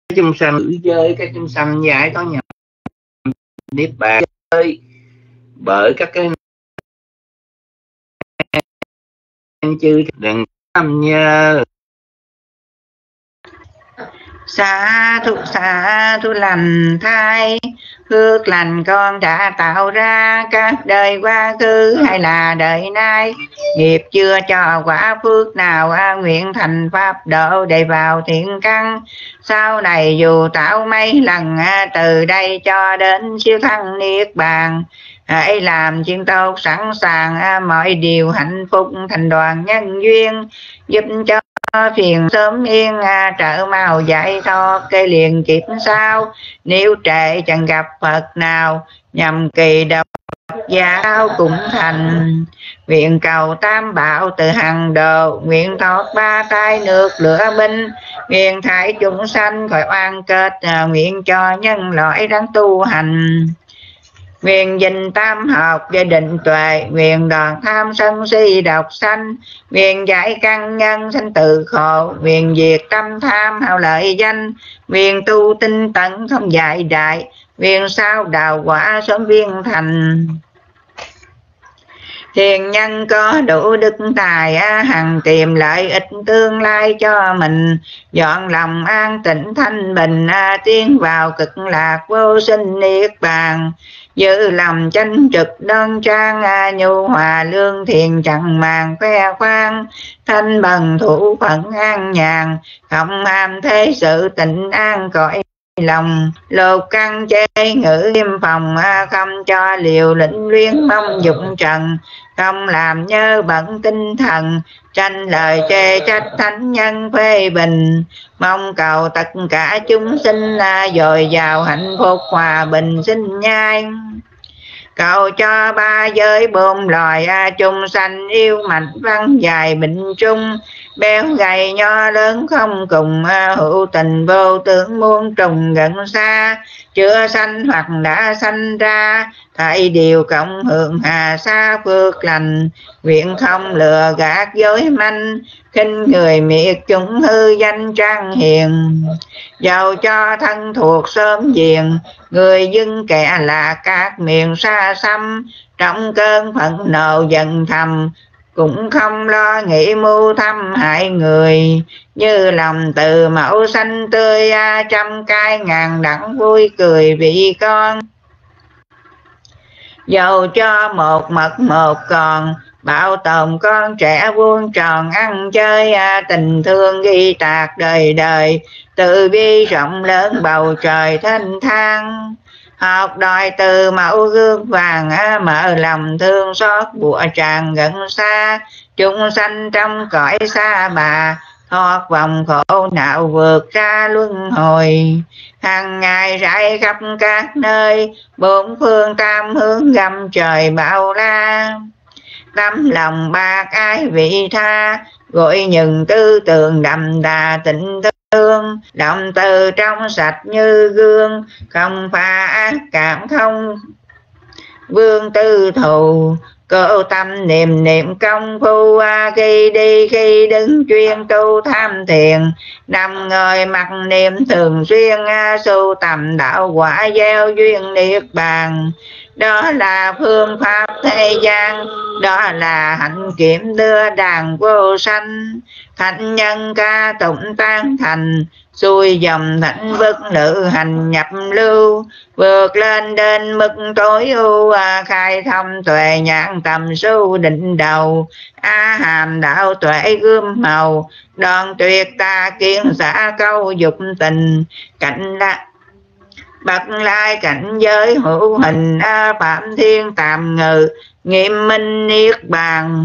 chúng sanh giới các chúng sanh giải thoát nhập niết bàn bởi các cái chư đừng tham nhớ. Xá thu lành thai, phước lành con đã tạo ra các đời quá khứ hay là đời nay. Nghiệp chưa cho quả phước nào nguyện thành pháp độ để vào thiện căn. Sau này dù tạo mấy lần từ đây cho đến siêu thăng niết bàn. Hãy làm chuyện tốt sẵn sàng mọi điều hạnh phúc thành đoàn nhân duyên, giúp cho phiền sớm yên trợ mau giải thoát cây liền kịp sao. Nếu trễ chẳng gặp Phật nào nhằm kỳ độc giáo cũng thành. Nguyện cầu tam bảo từ hằng độ, nguyện thoát ba tai nước lửa binh, nguyện thải chúng sanh khỏi oan kết, nguyện cho nhân loại đáng tu hành. Nguyện dình tam học và định tuệ, nguyện đoàn tham sân si độc sanh, nguyện giải căn nhân sanh tự khổ, nguyện diệt tâm tham hao lợi danh, nguyện tu tinh tấn không dại đại, nguyện sao đào quả sớm viên thành. Thiền nhân có đủ đức tài hằng tìm lợi ích tương lai cho mình, dọn lòng an tịnh thanh bình tiến vào cực lạc vô sinh niết bàn. Giữ lòng chánh trực đoan trang nhu hòa lương thiện chẳng màng khoe khoang, thanh bần thủ phận an nhàn, không ham thế sự tịnh an cõi lòng. Lột căn chế ngữ nghiêm phòng, không cho liều lĩnh luyến mong dụng trần, không làm nhớ bận tinh thần, tranh lời chê trách thánh nhân phê bình. Mong cầu tất cả chúng sinh dồi dào hạnh phúc hòa bình sinh nhai. Cầu cho ba giới bốn loài chung sanh yêu mạnh văn dài bình trung, béo gầy nho lớn không cùng, hữu tình vô tưởng muôn trùng gần xa. Chưa sanh hoặc đã sanh ra, thảy đều cộng hưởng hà sa phước lành. Nguyện không lừa gạt dối manh, khinh người miệt chúng hư danh trang hiền. Dầu cho thân thuộc sớm diền, người dân kẻ là các miền xa xăm. Trong cơn phẫn nộ dần thầm, cũng không lo nghĩ mưu thăm hại người. Như lòng từ mẫu xanh tươi, trăm cai ngàn đắng vui cười vì con. Dầu cho một mật một còn, bảo tồn con trẻ vuông tròn ăn chơi. Tình thương ghi tạc đời đời, từ bi rộng lớn bầu trời thanh thang. Học đòi từ mẫu gương vàng, mở lòng thương xót bụa tràn gần xa. Chúng sanh trong cõi xa bà, thoát vòng khổ não vượt ra luân hồi. Hàng ngày rải khắp các nơi, bốn phương tam hướng gầm trời bao la. Tấm lòng bác ái vị tha, gọi những tư tưởng đậm đà tình thương. Động từ trong sạch như gương, không pha ác cảm không vương tư thù. Cố tâm niệm niệm công phu, khi đi khi đứng chuyên tu tham thiền. Nằm ngồi mặc niệm thường xuyên, sưu tầm đạo quả gieo duyên niết bàn. Đó là phương pháp thế gian, đó là hạnh kiểm đưa đàn vô sanh. Thánh nhân ca tụng tan thành, xuôi dòng thánh bất nữ hành nhập lưu. Vượt lên đến mức tối ưu, khai thông tuệ nhãn tầm su định đầu. Hàm đạo tuệ gươm màu, đoạn tuyệt ta kiến xã câu dục tình. Cảnh la bậc lai cảnh giới hữu hình, phạm thiên tạm ngự nghiêm minh niết bàn.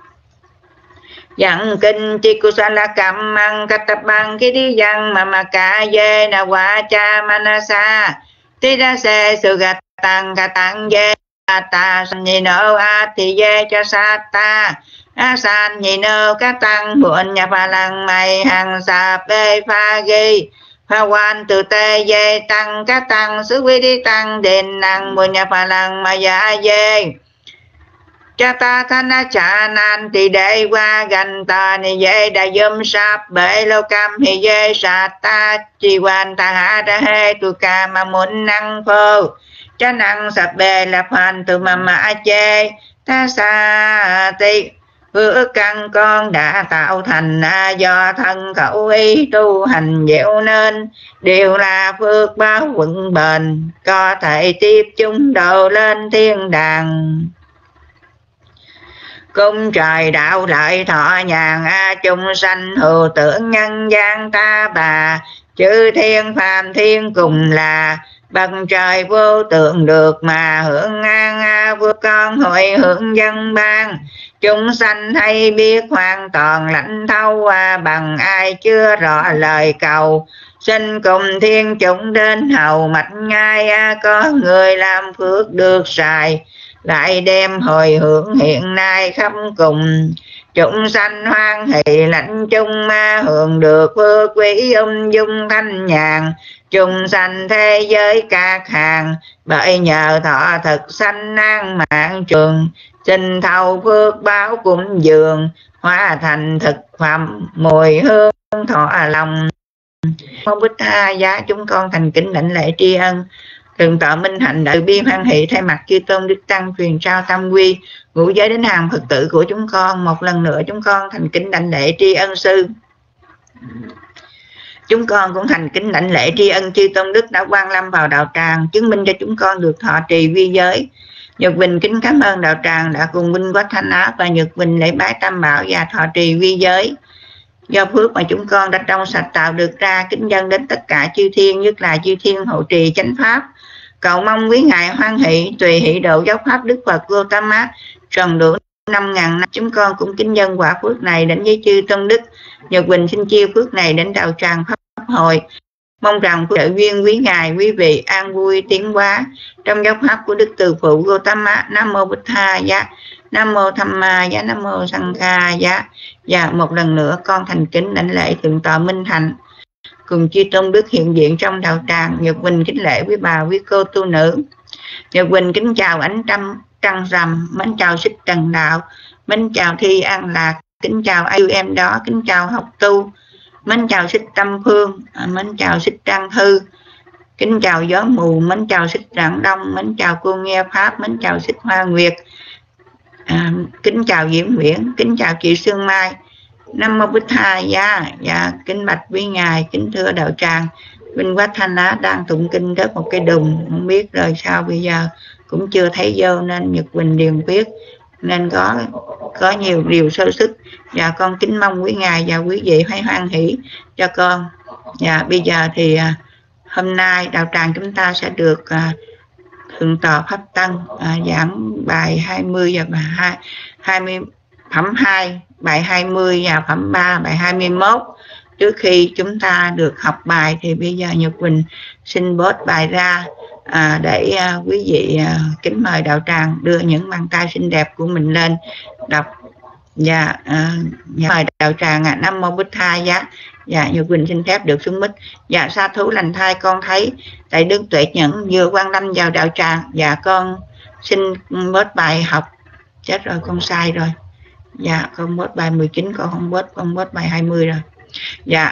Dặn kinh chi kusala kamang katapang kidiyang mamaka ye na wacha manasa. Tida se sugatang katang ye ta sanino ati ye cha sata. Asan nhino katang buồn nhà pha lăng mày hàng sa bê pha ghi. Pha quan từ tê ye tăng các tăng xứ quý đi tăng đền năng buồn nhà pha lăng mà dạ ye. cha ta thanh cha nan thì để qua gần ta ni dễ đã dâm sáp bể lâu cam thì dễ sát ta chỉ quan ta hạ ra hệ tu ca mà muốn năng phô cha năng sập bề là hoàn từ mà mã chê ta xa tị phước căn con đã tạo thành do thân khẩu ý tu hành dẻo nên đều là phước báo vững bền có thể tiếp chúng độ lên thiên đàng. Cung trời đạo lợi thọ nhàn chung sanh hữu tưởng nhân gian ta bà chư thiên phàm thiên cùng là bằng trời vô tượng được mà hưởng an vua con hội hưởng dân ban chúng sanh hay biết hoàn toàn lãnh thấu bằng ai chưa rõ lời cầu xin cùng thiên chúng đến hầu mạch ngay có người làm phước được xài lại đem hồi hưởng hiện nay khắp cùng chúng sanh hoan hỷ lãnh chung ma hưởng được phước quý dung thanh nhàn chúng sanh thế giới các hàng bởi nhờ thọ thực sanh an mạng trường xin thâu phước báo cúng dường hóa thành thực phẩm mùi hương thọ lòng. Mô Bích Tha giá chúng con thành kính đảnh lễ tri ân Thượng tọa Minh Hạnh Đại Bi hoan hỷ thay mặt chư tôn đức tăng truyền trao tam quy ngũ giới đến hàng Phật tử của chúng con. Một lần nữa chúng con thành kính đảnh lễ tri ân sư. Chúng con cũng thành kính đảnh lễ tri ân chư tôn đức đã quang lâm vào đạo tràng chứng minh cho chúng con được thọ trì vi giới. Nhật Bình kính cảm ơn đạo tràng đã cùng Vinh Quách Thanh Á và Nhật Bình lễ bái tam bảo và thọ trì vi giới. Do phước mà chúng con đã trong sạch tạo được ra, kính dâng đến tất cả chư thiên, nhất là chư thiên hộ trì chánh pháp. Cầu mong quý ngài hoan hỷ tùy hỷ độ giáo pháp Đức Phật Gautama tròn đủ 5.000 năm. Chúng con cũng kính dâng quả phước này đến với chư tôn đức. Nhật Bình xin chia phước này đến đạo tràng pháp hội. Mong rằng trợ duyên quý ngài, quý vị an vui tiến hóa trong giáo pháp của Đức Từ Phụ Gautama. Nam mô Bích Tha giá, Nam mô Tham Ma giá, Nam mô Sang Kha giá. Và một lần nữa con thành kính đảnh lễ Thượng tọa Minh Hạnh cùng chư tôn đức hiện diện trong đạo tràng. Nhật Bình kính lễ quý bà quý cô tu nữ. Nhật Bình kính chào ánh trăng rằm, mến chào Xích Trần Đạo, mến chào Thi An Lạc, kính chào ai em đó, kính chào Học Tu, mến chào Xích Tâm Phương, mến chào Xích Trang Thư, kính chào Gió Mù, mến chào Xích Rạng Đông, mến chào cô nghe Pháp, mến chào Xích Hoa Nguyệt, kính chào Diễm Nguyễn, kính chào chị Sương Mai. Nam mô Bích Tha giá. Dạ kính bạch quý ngài, kính thưa đạo tràng, Vinh Quách Thanh Á đang tụng kinh rớt một cái đùng, không biết rồi sao bây giờ, cũng chưa thấy vô nên Nhật Bình điền viết nên có nhiều điều sơ sức. Và con kính mong quý ngài và quý vị hãy hoan hỷ cho con. Và bây giờ thì hôm nay đạo tràng chúng ta sẽ được Thượng tọa Pháp Tân giảng bài 20 và bài 20 phẩm 2, bài 20 và phẩm 3, bài 21. Trước khi chúng ta được học bài thì bây giờ Nhật Bình xin post bài ra để quý vị kính mời đạo tràng đưa những bàn tay xinh đẹp của mình lên đọc. Và mời đạo tràng Nam mô Bích Tha giá. Dạ Nhật Bình xin phép được xuống mic. Dạ sa thú lành thai con thấy tại Đức Tuệ Nhẫn vừa quan tâm vào đạo tràng. Dạ con xin post bài học. Chết rồi con sai rồi. Dạ con post bài 19, con không post bài 20 rồi. Dạ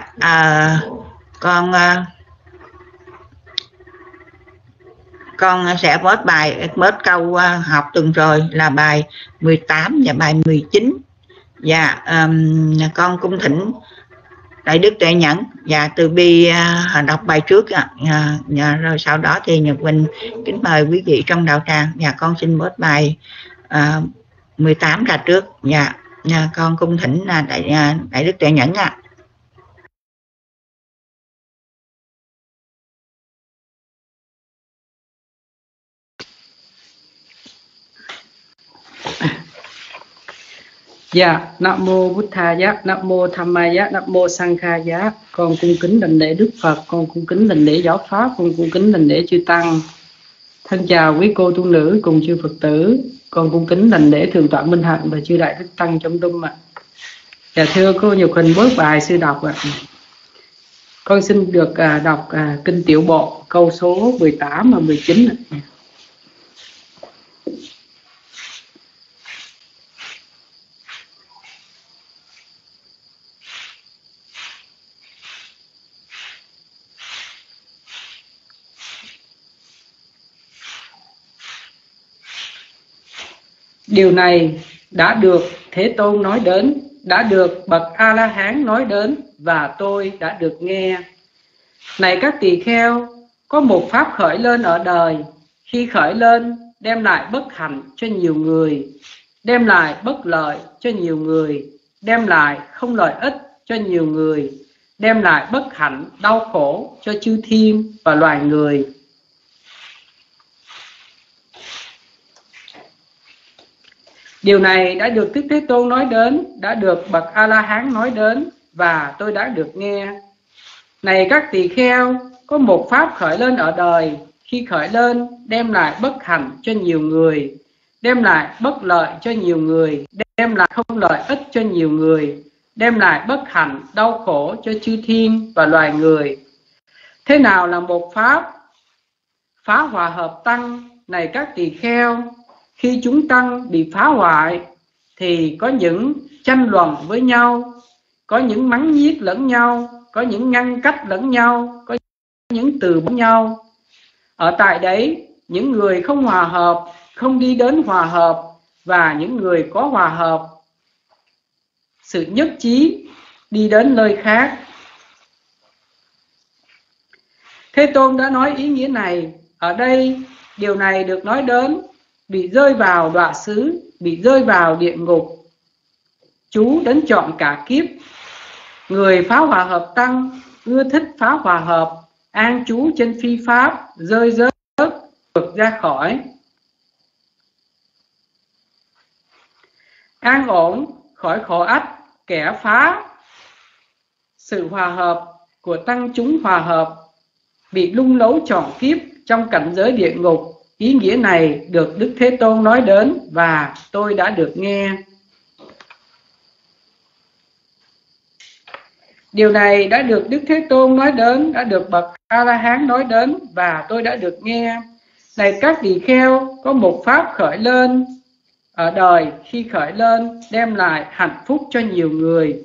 con sẽ post câu học tuần rồi là bài 18 và bài 19. Dạ con cung thỉnh Đại Đức Tuệ Nhẫn và Từ Bi đọc bài trước rồi sau đó thì Nhật Bình kính mời quý vị trong đạo tràng. Và con xin post bài 18 ra trước. Dạ con cung thỉnh Đại Đức Tuệ Nhẫn ạ. Dạ, Nam mô Bút Tha giá, Nam mô Tham Ma giá, Nam mô Sang Kha giá. Con cung kính đảnh lễ Đức Phật, con cung kính đảnh lễ giáo pháp, con cung kính đảnh lễ chư tăng. Thân chào quý cô tu nữ cùng chư Phật tử. Con cung kính đảnh lễ Thượng tọa Minh Hạnh và chư đại đức tăng trong đêm ạ. Dạ thưa cô Nhật Bình bớt bài sư đọc ạ. Con xin được đọc kinh tiểu bộ câu số 18 và 19 ạ. Điều này đã được Thế Tôn nói đến, đã được bậc A-la-hán nói đến, và tôi đã được nghe. Này các tỳ kheo, có một pháp khởi lên ở đời, khi khởi lên đem lại bất hạnh cho nhiều người, đem lại bất lợi cho nhiều người, đem lại không lợi ích cho nhiều người, đem lại bất hạnh đau khổ cho chư thiên và loài người. Điều này đã được Đức Thế Tôn nói đến, đã được bậc A-la-hán nói đến, và tôi đã được nghe. Này các tỳ kheo, có một pháp khởi lên ở đời, khi khởi lên đem lại bất hạnh cho nhiều người, đem lại bất lợi cho nhiều người, đem lại không lợi ích cho nhiều người, đem lại bất hạnh đau khổ cho chư thiên và loài người. Thế nào là một pháp phá hòa hợp tăng? Này các tỳ kheo, khi chúng tăng bị phá hoại thì có những tranh luận với nhau, có những mắng nhiếc lẫn nhau, có những ngăn cách lẫn nhau, có những từ bỏ nhau. Ở tại đấy, những người không hòa hợp không đi đến hòa hợp, và những người có hòa hợp, sự nhất trí, đi đến nơi khác. Thế Tôn đã nói ý nghĩa này. Ở đây, điều này được nói đến bị rơi vào đọa xứ, bị rơi vào địa ngục, chú đến trọn cả kiếp. Người phá hòa hợp tăng ưa thích phá hòa hợp, an trú trên phi pháp, rơi rớt vượt ra khỏi, an ổn khỏi khổ ách kẻ phá. Sự hòa hợp của tăng chúng hòa hợp bị lung lấu trọn kiếp trong cảnh giới địa ngục. Ý nghĩa này được Đức Thế Tôn nói đến, và tôi đã được nghe. Điều này đã được Đức Thế Tôn nói đến, đã được bậc A-la-hán nói đến, và tôi đã được nghe. Này các tỳ kheo, có một pháp khởi lên ở đời, khi khởi lên đem lại hạnh phúc cho nhiều người,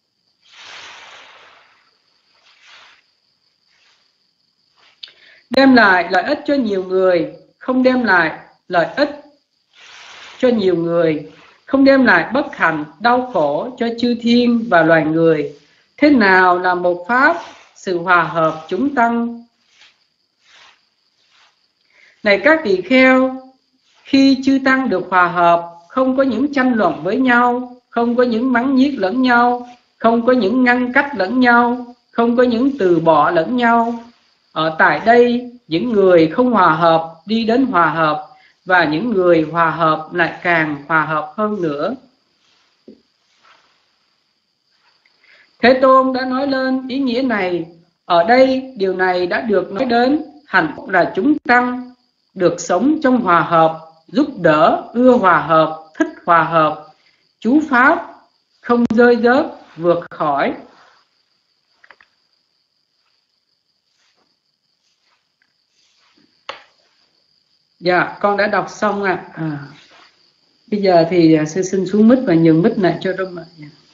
đem lại lợi ích cho nhiều người, không đem lại lợi ích cho nhiều người, không đem lại bất hạnh đau khổ cho chư thiên và loài người. Thế nào là một pháp sự hòa hợp chúng tăng? Này các tỳ kheo, khi chư tăng được hòa hợp, không có những tranh luận với nhau, không có những mắng nhiếc lẫn nhau, không có những ngăn cách lẫn nhau, không có những từ bỏ lẫn nhau. Ở tại đây, những người không hòa hợp đi đến hòa hợp, và những người hòa hợp lại càng hòa hợp hơn nữa. Thế Tôn đã nói lên ý nghĩa này. Ở đây, điều này đã được nói đến. Hạnh phúc là chúng tăng được sống trong hòa hợp, giúp đỡ, ưa hòa hợp, thích hòa hợp, chú pháp, không rơi rớt, vượt khỏi. Dạ, con đã đọc xong ạ. Bây giờ thì sư xin xuống mic và nhường mic lại cho Roma.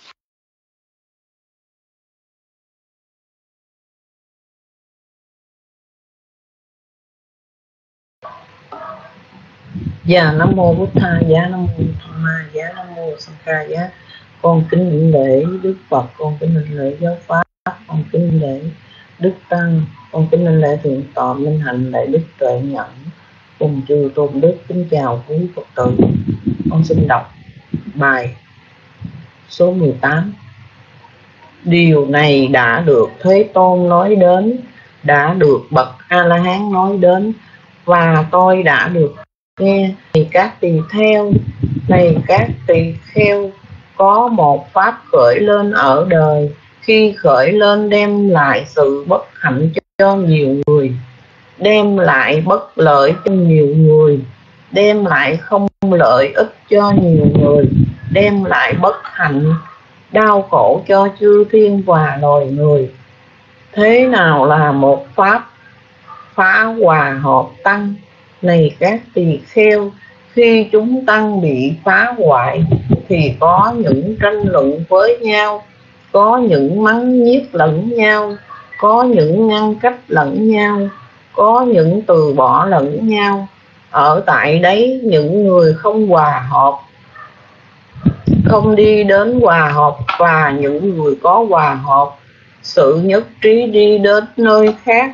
Dạ, Nam Mô Bụt Tha Giá, Nam Mô Tham Ma Giá, Nam Mô Sankha Giá. Con kính đảnh lễ Đức Phật, con kính đảnh lễ giáo pháp, con kính đảnh lễ Đức Tăng, con kính đảnh lễ Thượng Tọa Minh Hạnh Đại Đức Tuệ Nhẫn cùng chư tôn đức. Kính chào quý Phật tử. Con xin đọc bài số 18. Điều này đã được Thế Tôn nói đến, đã được bậc A-la-hán nói đến, và tôi đã được nghe. Này các tỳ kheo, này các tỳ kheo, có một pháp khởi lên ở đời, khi khởi lên đem lại sự bất hạnh cho nhiều người, đem lại bất lợi cho nhiều người, đem lại không lợi ích cho nhiều người, đem lại bất hạnh đau khổ cho chư thiên và loài người. Thế nào là một pháp phá hòa hợp tăng? Này các tỳ kheo, khi chúng tăng bị phá hoại thì có những tranh luận với nhau, có những mắng nhiếc lẫn nhau, có những ngăn cách lẫn nhau, có những từ bỏ lẫn nhau, Ở tại đấy những người không hòa hợp không đi đến hòa hợp, và những người có hòa hợp sự nhất trí đi đến nơi khác.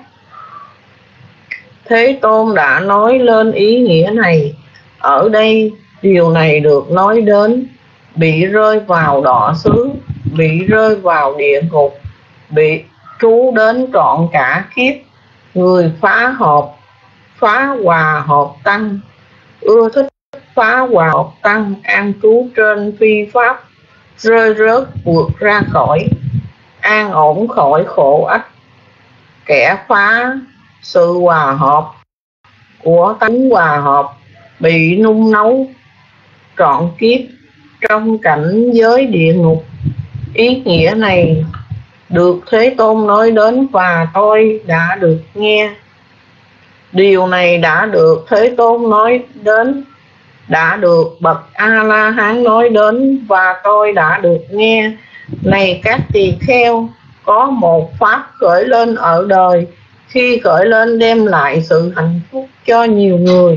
Thế Tôn đã nói lên ý nghĩa này. Ở đây điều này được nói đến bị rơi vào đọa xứ, bị rơi vào địa ngục, bị trú đến trọn cả kiếp. Người phá hòa hợp tăng, ưa thích phá hòa hợp tăng, an trú trên phi pháp, rơi rớt vượt ra khỏi, an ổn khỏi khổ ách. Kẻ phá sự hòa hợp của tánh hòa hợp bị nung nấu trọn kiếp trong cảnh giới địa ngục. Ý nghĩa này được Thế Tôn nói đến và tôi đã được nghe. Điều này đã được Thế Tôn nói đến, đã được bậc A-la-hán nói đến và tôi đã được nghe. Này các tỳ kheo, có một pháp khởi lên ở đời, khi khởi lên đem lại sự hạnh phúc cho nhiều người,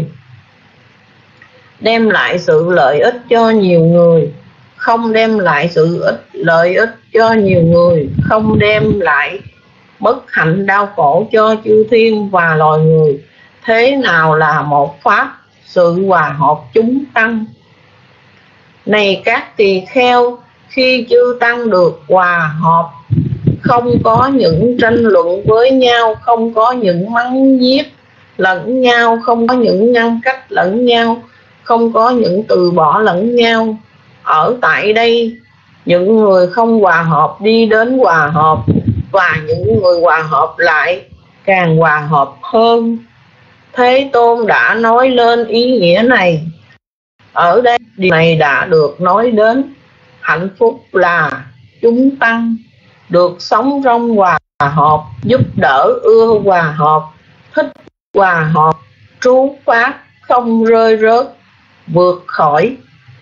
đem lại sự lợi ích cho nhiều người. Không đem lại sự lợi ích cho nhiều người, không đem lại bất hạnh đau khổ cho chư thiên và loài người. Thế nào là một pháp sự hòa hợp chúng tăng? Này các tỳ kheo, khi chư tăng được hòa hợp, không có những tranh luận với nhau, không có những mắng nhiếc lẫn nhau, không có những ngăn cách lẫn nhau, không có những từ bỏ lẫn nhau. Ở tại đây những người không hòa hợp đi đến hòa hợp, và những người hòa hợp lại càng hòa hợp hơn. Thế Tôn đã nói lên ý nghĩa này. Ở đây điều này đã được nói đến. Hạnh phúc là chúng tăng được sống trong hòa hợp, giúp đỡ ưa hòa hợp, thích hòa hợp, trú pháp không rơi rớt, vượt khỏi.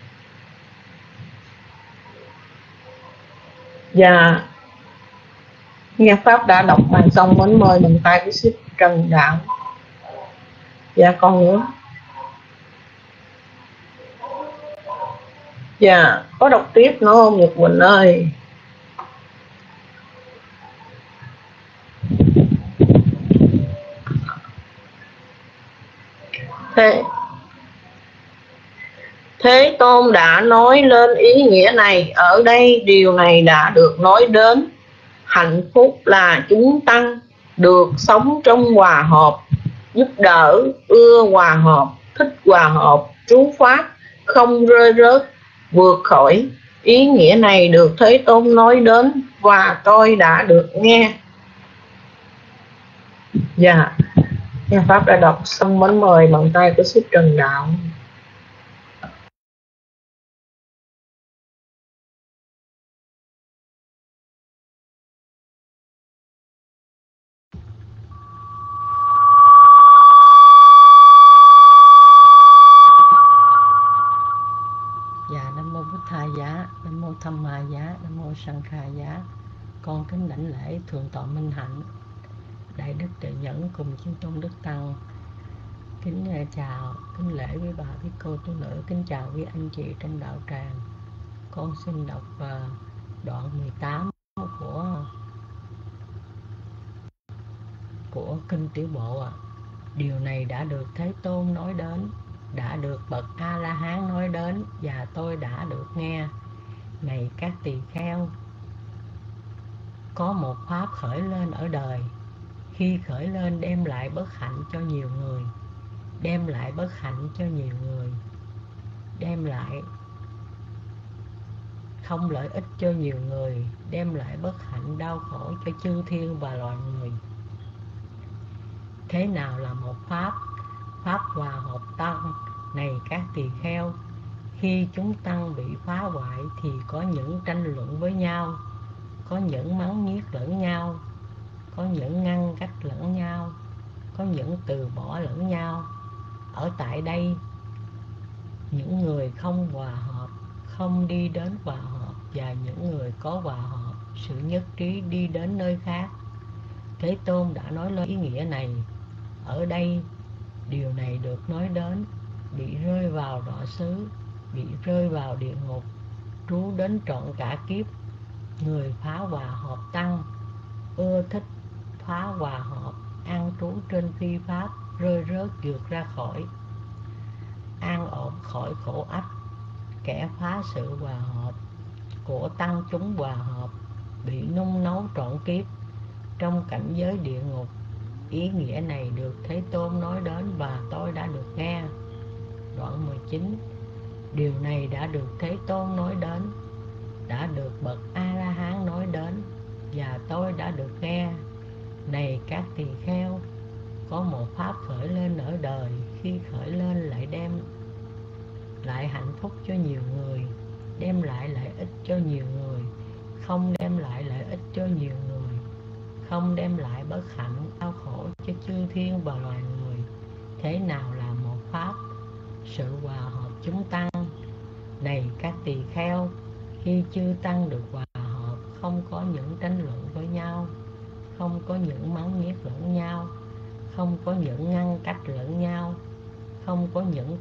Và nghe pháp đã đọc bài xong, mến mời bằng tay của Sư Trần Đạo. Dạ con nữa. Dạ có đọc tiếp nữa không Nhật Quỳnh ơi? Thế Tôn đã nói lên ý nghĩa này. Ở đây điều này đã được nói đến. Hạnh phúc là chúng tăng được sống trong hòa hợp, giúp đỡ ưa hòa hợp, thích hòa hợp, trú pháp không rơi rớt, vượt khỏi. Ý nghĩa này được Thế Tôn nói đến và tôi đã được nghe. Dạ, nghe pháp đã đọc xong, mến mời bằng tay của Sư Trần Đạo. Dạ, Nam Mô Bụt Thầy Giá, Nam Mô Tham Ma Giá, Nam Mô Sang Kha Giá. Con kính đảnh lễ Thượng tọa Minh Hạnh, Đại Đức Tuệ Nhẫn cùng chư tôn Đức Tăng. Kính chào, kính lễ với bà với cô tu nữ, kính chào với anh chị trong đạo tràng. Con xin đọc đoạn 18 của Kinh Tiểu Bộ ạ. Điều này đã được Thế Tôn nói đến, đã được bậc A-la-hán nói đến và tôi đã được nghe. Này các tỳ kheo, có một pháp khởi lên ở đời, khi khởi lên đem lại bất hạnh cho nhiều người, đem lại bất hạnh cho nhiều người, đem lại không lợi ích cho nhiều người, đem lại bất hạnh đau khổ cho chư thiên và loài người. Thế nào là một pháp? Pháp hòa hợp tăng. Này các tỳ kheo, khi chúng tăng bị phá hoại thì có những tranh luận với nhau, có những mắng nhiếc lẫn nhau, có những ngăn cách lẫn nhau, có những từ bỏ lẫn nhau. Ở tại đây những người không hòa hợp không đi đến hòa hợp, và những người có hòa hợp sự nhất trí đi đến nơi khác. Thế Tôn đã nói lên ý nghĩa này. Ở đây điều này được nói đến, bị rơi vào đọa xứ, bị rơi vào địa ngục, trú đến trọn cả kiếp. Người phá hòa hợp tăng, ưa thích phá hòa hợp, an trú trên phi pháp, rơi rớt vượt ra khỏi, an ổn khỏi khổ ách. Kẻ phá sự hòa hợp của tăng chúng hòa hợp, bị nung nấu trọn kiếp trong cảnh giới địa ngục. Ý nghĩa này được Thế Tôn nói đến và tôi đã được nghe. Đoạn 19. Điều này đã được Thế Tôn nói đến, đã được bậc A-la-hán nói đến, và tôi đã được nghe. Này các tỳ kheo, có một pháp khởi lên ở đời, khi khởi lên lại đem lại hạnh phúc cho nhiều người, đem lại lợi ích cho nhiều người, không đem lại lợi ích cho nhiều người, không đem lại bất hạnh đau khổ cho chư thiên và loài người. Thế nào là một pháp? Sự hòa hợp chúng tăng. Này các tỳ kheo, khi chư tăng được hòa hợp, không có những tranh luận với nhau, không có những mắng nhiếc lẫn nhau, không có những ngăn cách lẫn nhau, không có những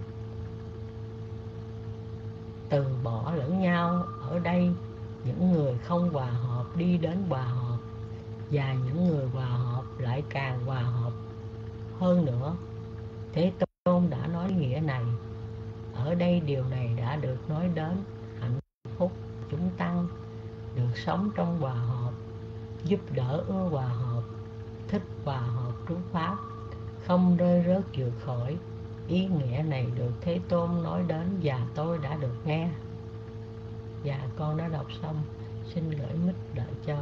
từ bỏ lẫn nhau. Ở đây, những người không hòa hợp đi đến hòa hợp, và những người hòa hợp lại càng hòa hợp hơn nữa. Thế Tôn đã nói nghĩa này. Ở đây điều này đã được nói đến, hạnh phúc chúng tăng, được sống trong hòa hợp, giúp đỡ ưa hòa hợp, thích hòa hợp trú pháp, không rơi rớt vượt khỏi. Ý nghĩa này được Thế Tôn nói đến và tôi đã được nghe. Và con đã đọc xong, xin gửi mic đợi cho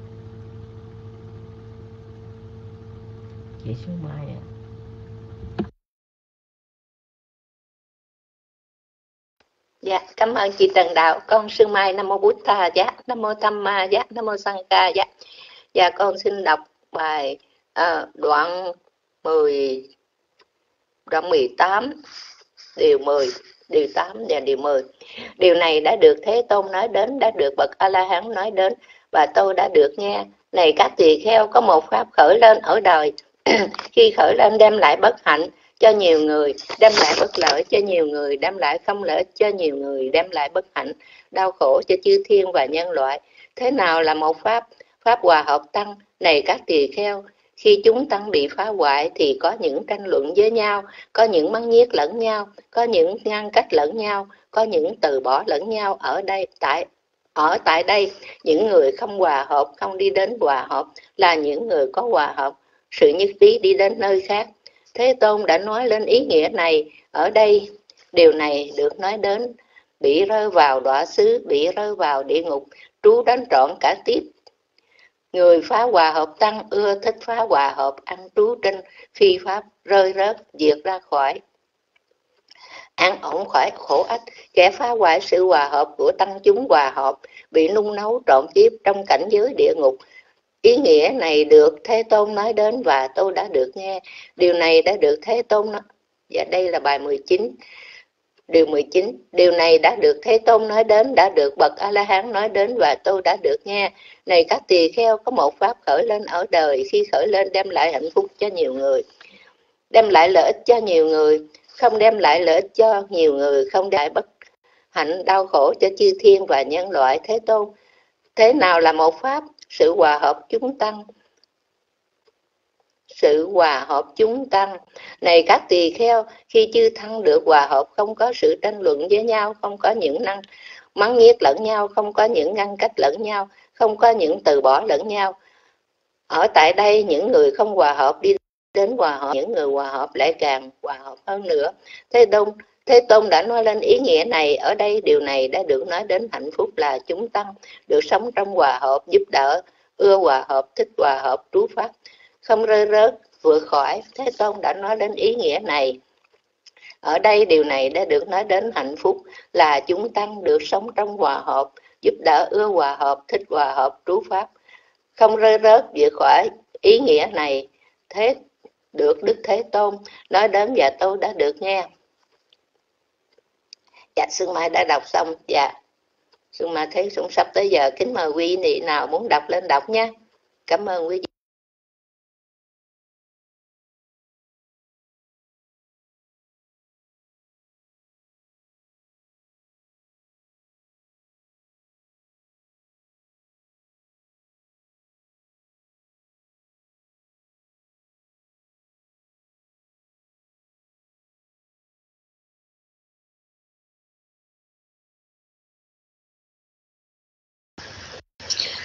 chị Xuân Mai ạ. Dạ, cảm ơn chị Trần Đạo. Con Sư Mai. Nam mô Bụt Tha Giá, Nam mô Tham Ma Giá, Nam mô Sang Ca Giá. Dạ, con xin đọc bài đoạn 18, điều 10, điều 8 và điều 10. Điều này đã được Thế Tôn nói đến, đã được bậc A-la-hán nói đến, và tôi đã được nghe. Này các tỳ kheo, có một pháp khởi lên ở đời, khi khởi lên đem lại bất hạnh cho nhiều người, đem lại bất lợi cho nhiều người, đem lại không lợi cho nhiều người, đem lại bất hạnh đau khổ cho chư thiên và nhân loại. Thế nào là một pháp? Pháp hòa hợp tăng. Này các tỳ kheo, khi chúng tăng bị phá hoại thì có những tranh luận với nhau, có những mắng nhiếc lẫn nhau, có những ngăn cách lẫn nhau, có những từ bỏ lẫn nhau. Ở tại đây, những người không hòa hợp, không đi đến hòa hợp, là những người có hòa hợp, sự nhất trí đi đến nơi khác. Thế Tôn đã nói lên ý nghĩa này. Ở đây, điều này được nói đến, bị rơi vào đọa xứ, bị rơi vào địa ngục, trú đến trọn cả kiếp. Người phá hòa hợp tăng, ưa thích phá hòa hợp, ăn trú trên phi pháp, rơi rớt, diệt ra khỏi, an ổn khỏi khổ ách. Kẻ phá hoại sự hòa hợp của tăng chúng hòa hợp, bị nung nấu trọn kiếp trong cảnh giới địa ngục. Ý nghĩa này được Thế Tôn nói đến và tôi đã được nghe. Điều này đã được Thế Tôn nói. Và đây là bài 19. Điều 19. Điều này đã được Thế Tôn nói đến, đã được bậc A-la-hán nói đến và tôi đã được nghe. Này các tỳ kheo, có một pháp khởi lên ở đời, khi khởi lên đem lại hạnh phúc cho nhiều người, đem lại lợi ích cho nhiều người, không đem lại lợi ích cho nhiều người, không đem lại bất hạnh đau khổ cho chư thiên và nhân loại. Thế Tôn, thế nào là một pháp? Sự hòa hợp chúng tăng. Sự hòa hợp chúng tăng. Này các tỳ kheo, khi chư tăng được hòa hợp, không có sự tranh luận với nhau, không có những mắng nhiếc lẫn nhau, không có những ngăn cách lẫn nhau, không có những từ bỏ lẫn nhau. Ở tại đây, những người không hòa hợp đi đến hòa hợp, những người hòa hợp lại càng hòa hợp hơn nữa. Thế Tôn đã nói lên ý nghĩa này. Ở đây điều này đã được nói đến hạnh phúc là chúng tăng, được sống trong hòa hợp, giúp đỡ, ưa hòa hợp, thích hòa hợp, trú pháp, không rơi rớt, vượt khỏi. Thế Tôn đã nói đến ý nghĩa này. Ở đây điều này đã được nói đến hạnh phúc là chúng tăng, được sống trong hòa hợp, giúp đỡ, ưa hòa hợp, thích hòa hợp, trú pháp, không rơi rớt, vượt khỏi. Ý nghĩa này được Đức Thế Tôn nói đến và tôi đã được nghe. Dạ, Xuân Mai đã đọc xong. Dạ, Xuân Mai thấy cũng sắp tới giờ, kính mời quý vị nào muốn đọc lên đọc nha. Cảm ơn quý vị.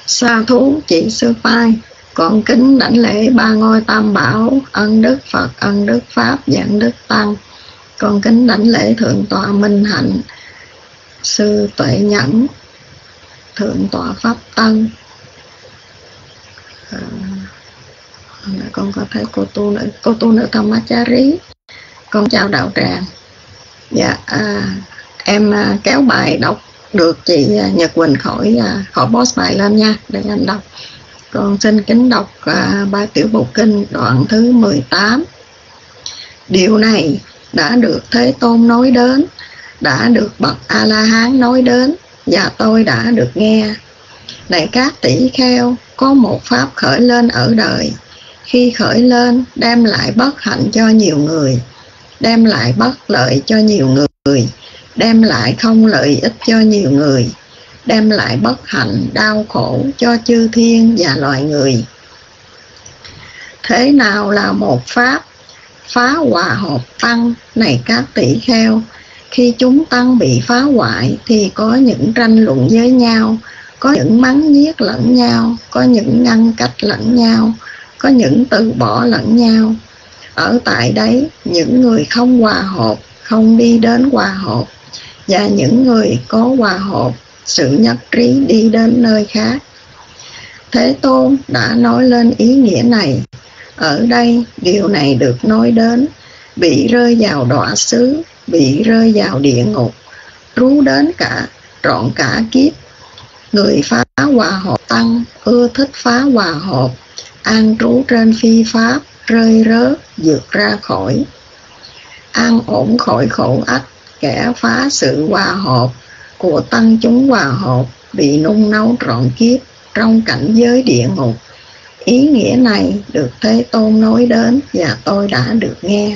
Sa thú chị Sư Phai, con kính đảnh lễ ba ngôi tam bảo, ân đức Phật, ân đức Pháp, dẫn đức Tăng. Con kính đảnh lễ Thượng tọa Minh Hạnh, Sư Tuệ Nhẫn, Thượng tọa Pháp Tân. Con có thấy cô tu nữ Thamachari. Con chào đạo tràng. Dạ, em kéo bài đọc được chị Nhật Quỳnh khỏi post bài lên nha, để anh đọc. Con xin kính đọc bài Tiểu Bộ Kinh đoạn thứ 18. Điều này đã được Thế Tôn nói đến, đã được bậc A-la-hán nói đến, và tôi đã được nghe. Này các tỷ kheo, có một pháp khởi lên ở đời. Khi khởi lên, đem lại bất hạnh cho nhiều người, đem lại bất lợi cho nhiều người, đem lại không lợi ích cho nhiều người, đem lại bất hạnh, đau khổ cho chư thiên và loài người. Thế nào là một pháp phá hòa hợp tăng? Này các tỷ kheo, khi chúng tăng bị phá hoại thì có những tranh luận với nhau, có những mắng nhiếc lẫn nhau, có những ngăn cách lẫn nhau, có những từ bỏ lẫn nhau. Ở tại đấy, những người không hòa hợp không đi đến hòa hợp, và những người có hòa hợp sự nhất trí đi đến nơi khác. Thế Tôn đã nói lên ý nghĩa này. Ở đây điều này được nói đến: bị rơi vào đọa xứ, bị rơi vào địa ngục, trú đến trọn cả kiếp. Người phá hòa hợp tăng, ưa thích phá hòa hợp, an trú trên phi pháp, rơi rớt, vượt ra khỏi. An ổn khỏi khổ ách, kẻ phá sự hòa hợp của tăng chúng hòa hợp, bị nung nấu trọn kiếp trong cảnh giới địa ngục. Ý nghĩa này được Thế Tôn nói đến và tôi đã được nghe.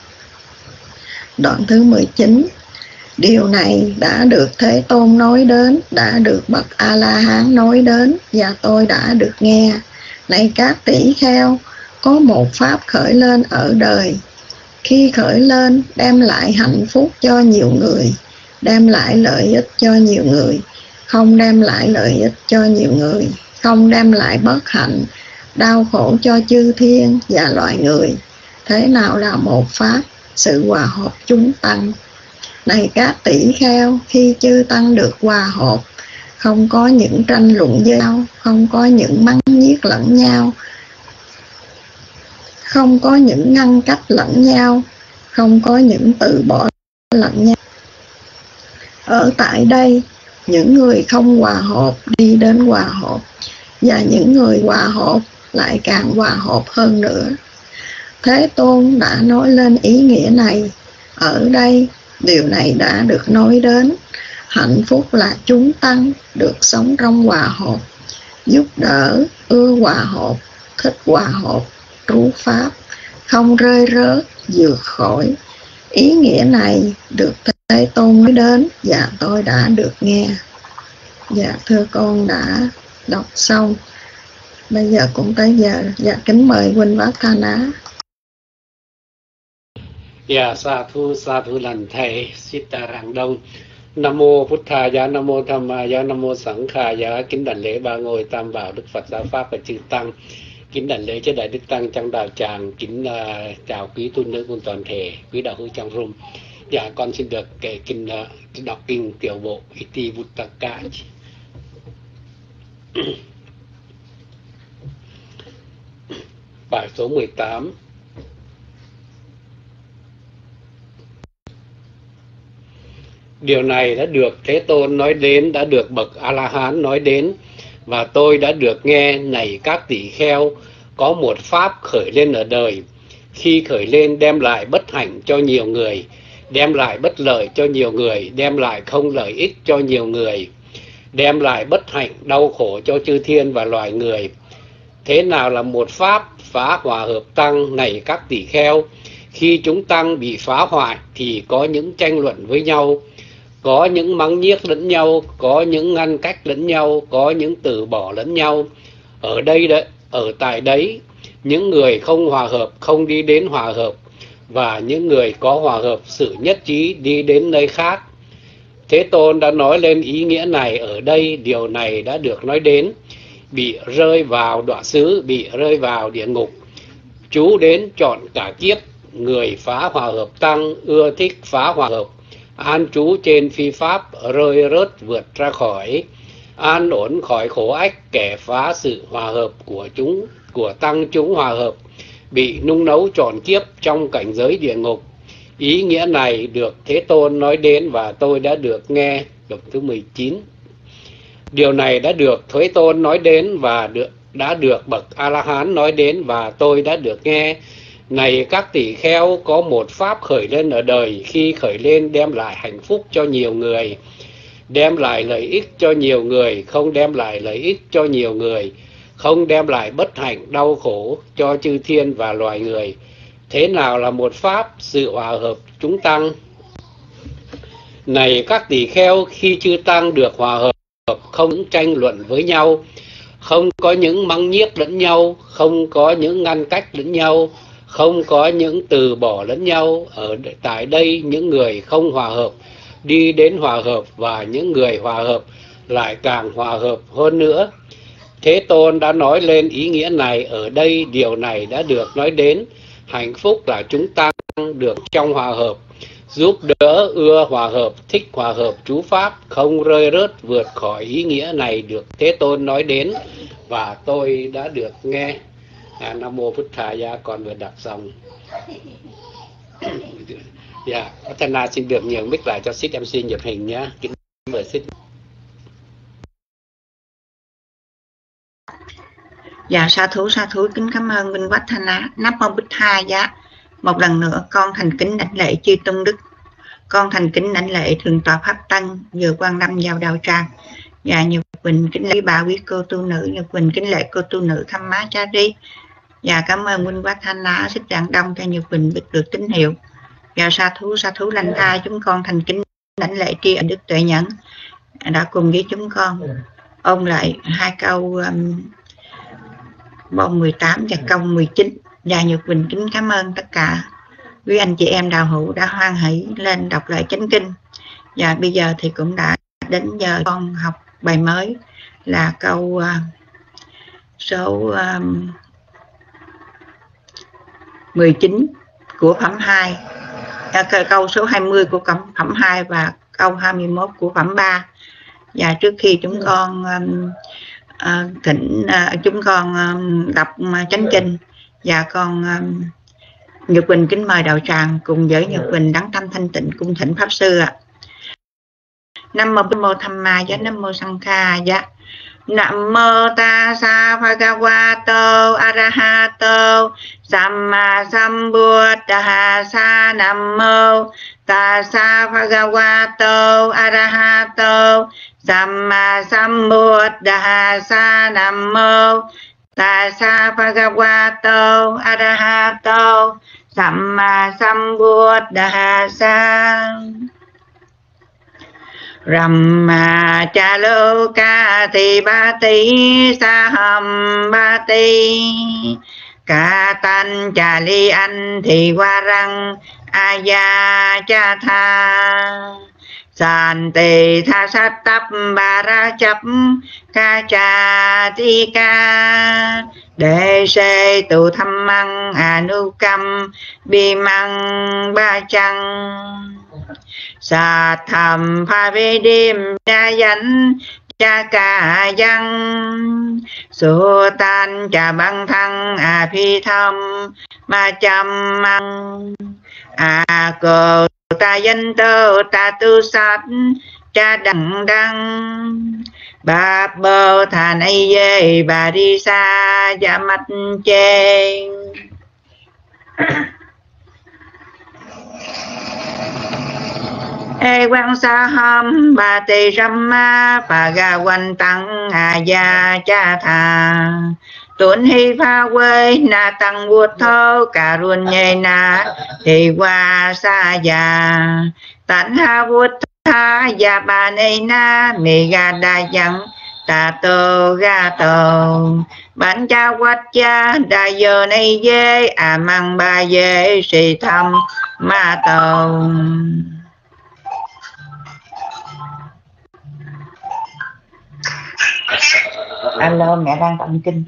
Đoạn thứ 19. Điều này đã được Thế Tôn nói đến, đã được bậc A-la-hán nói đến và tôi đã được nghe. Này các tỷ kheo, có một pháp khởi lên ở đời. Khi khởi lên, đem lại hạnh phúc cho nhiều người, đem lại lợi ích cho nhiều người, không đem lại lợi ích cho nhiều người, không đem lại bất hạnh, đau khổ cho chư thiên và loài người. Thế nào là một pháp? Sự hòa hợp chúng tăng. Này các tỷ kheo, khi chư tăng được hòa hợp, không có những tranh luận với nhau, không có những mắng nhiếc lẫn nhau, không có những ngăn cách lẫn nhau, không có những từ bỏ lẫn nhau. Ở tại đây, những người không hòa hợp đi đến hòa hợp, và những người hòa hợp lại càng hòa hợp hơn nữa. Thế Tôn đã nói lên ý nghĩa này. Ở đây, điều này đã được nói đến. Hạnh phúc là chúng tăng được sống trong hòa hợp, giúp đỡ, ưa hòa hợp, thích hòa hợp, trú pháp, không rơi rớt, vượt khỏi. Ý nghĩa này được Thế Tôn nói đến và tôi đã được nghe. Dạ thưa con đã đọc xong. Bây giờ cũng tới giờ. Dạ kính mời huynh Vátthana. Dạ sa thu lành thầy Sita Đông. Nam mô Bụt Thaya, Nam mô Dhammaya, Nam mô Sangha Khaya. Kính đảnh lễ ba ngôi tam bảo Đức Phật Giáo Pháp và chư tăng. Kính đảnh lễ cho đại đức tăng trong đạo tràng. Kính chào quý tu nữ cùng toàn thể quý đạo hữu trong room. Dạ con xin được kể kinh đọc kinh tiểu bộ Itivuttaka. Bài số 18. Điều này đã được Thế Tôn nói đến, đã được bậc A-la-hán nói đến, và tôi đã được nghe. Này các tỷ kheo, có một pháp khởi lên ở đời. Khi khởi lên, đem lại bất hạnh cho nhiều người, đem lại bất lợi cho nhiều người, đem lại không lợi ích cho nhiều người, đem lại bất hạnh, đau khổ cho chư thiên và loài người. Thế nào là một pháp phá hòa hợp tăng? Này các tỷ kheo, khi chúng tăng bị phá hoại thì có những tranh luận với nhau, có những mắng nhiếc lẫn nhau, có những ngăn cách lẫn nhau, có những từ bỏ lẫn nhau. Ở tại đấy, những người không hòa hợp không đi đến hòa hợp, và những người có hòa hợp sự nhất trí đi đến nơi khác. Thế Tôn đã nói lên ý nghĩa này. Ở đây điều này đã được nói đến. bị rơi vào đọa xứ, bị rơi vào địa ngục. Chú đến trọn cả kiếp, người phá hòa hợp tăng, ưa thích phá hòa hợp. An trú trên phi pháp, rơi rớt vượt ra khỏi. An ổn khỏi khổ ách, kẻ phá sự hòa hợp của tăng chúng hòa hợp, bị nung nấu trọn kiếp trong cảnh giới địa ngục. Ý nghĩa này được Thế Tôn nói đến và tôi đã được nghe. Đoạn thứ 19. Điều này đã được Thế Tôn nói đến và đã được bậc A-la-hán nói đến và tôi đã được nghe. Này các tỷ kheo, có một pháp khởi lên ở đời, khi khởi lên đem lại hạnh phúc cho nhiều người, đem lại lợi ích cho nhiều người, không đem lại lợi ích cho nhiều người, không đem lại bất hạnh đau khổ cho chư thiên và loài người. Thế nào là một pháp? Sự hòa hợp chúng tăng. Này các tỷ kheo, khi chư tăng được hòa hợp, không những tranh luận với nhau, không có những mắng nhiếc lẫn nhau, không có những ngăn cách lẫn nhau, không có những từ bỏ lẫn nhau. Ở tại đây những người không hòa hợp đi đến hòa hợp, và những người hòa hợp lại càng hòa hợp hơn nữa. Thế Tôn đã nói lên ý nghĩa này ở đây. Điều này đã được nói đến. Hạnh phúc là chúng tăng được trong hòa hợp, giúp đỡ ưa hòa hợp, thích hòa hợp chú pháp, không rơi rớt vượt khỏi ý nghĩa này được Thế Tôn nói đến và tôi đã được nghe. Nam mô Bụt Thaya, con vừa đọc xong. Dạ, Thana xin được nhường mic lại cho Sid MC nhập hình nhé. Kính mời Sid. Dạ, sa thú, kính cảm ơn Minh Quách Thana. Nam mô Bụt Thaya. Một lần nữa con thành kính đảnh lễ chư tôn đức. Con thành kính đảnh lễ thượng tọa Pháp Tăng vừa Quan Lâm vào đạo tràng. Và Nhật Quỳnh kính lễ bà quý cô tu nữ, Nhật Quỳnh kính lễ cô tu nữ Tham Má Cha Ri. Và cảm ơn Minh Quách Thana xích Rạng Đông cho Nhật Quỳnh biết được tín hiệu. Và sa thú lành thai, chúng con thành kính đảnh lễ tri ân Đức Tuệ Nhẫn đã cùng với chúng con ôn lại hai câu bom 18 và câu 19. Và Nhật Quỳnh kính cảm ơn tất cả quý anh chị em đạo hữu đã hoan hỷ lên đọc lại chánh kinh. Và bây giờ thì cũng đã đến giờ con học bài mới là câu số 19 của phẩm 2, câu số 20 của phẩm 2 và câu 21 của phẩm 3. Và trước khi chúng con chúng con đọc chánh kinh, và con Nhật Quỳnh kính mời đạo tràng cùng với Nhật Quỳnh đắng tâm thanh tịnh cung thỉnh pháp sư ạ. Nam mô Tham Ma Giá, Nam mô Sankha Giá. Nam mô Tassa Bhagavato Arahato Samma Sambuddhassa. Nam mô Tassa Bhagavato Arahato Samma Sambuddhassa. Nam mô Tassa Bhagavato Arahato Samma Sambuddhassa. Ramma Chaloka Ti Bati Saham Bati Katan Chali An Thì Hoa Răng Aya Cha Tha Santi Tha Sát Tắp Bà Ra Chấp Ca Cha Ti Ca Đệ Sê Tu Tham Măng Anukam Bi Măng Ba Chăng Sa Tham Pha Vi Điềm Đa Dánh Cha Ca Văn Su Tan Cha Băng Thăng A Phi Thâm Ma Chăm Măng A Cô Ta Danh Tơ Ta Tu Sát Cha Đăng Đăng Bà Bơ Thà Nay Dê Bà Đi Xa Dạ Mạch Chê. Ê quan sa hâm bà tỳ ramma bà ga quan tăng Aya Cha Tha Tuấn hi pha quê na tăng vụt thô cà ruôn nhê na thì qua sa già tận ha vụt tha ya bà nê na mì ga đa dặn ta tô ga tô bản cha quát cha đa giờ này dê à mang ba dê sĩ thăm ma tô. Alo, mẹ đang tụng kinh.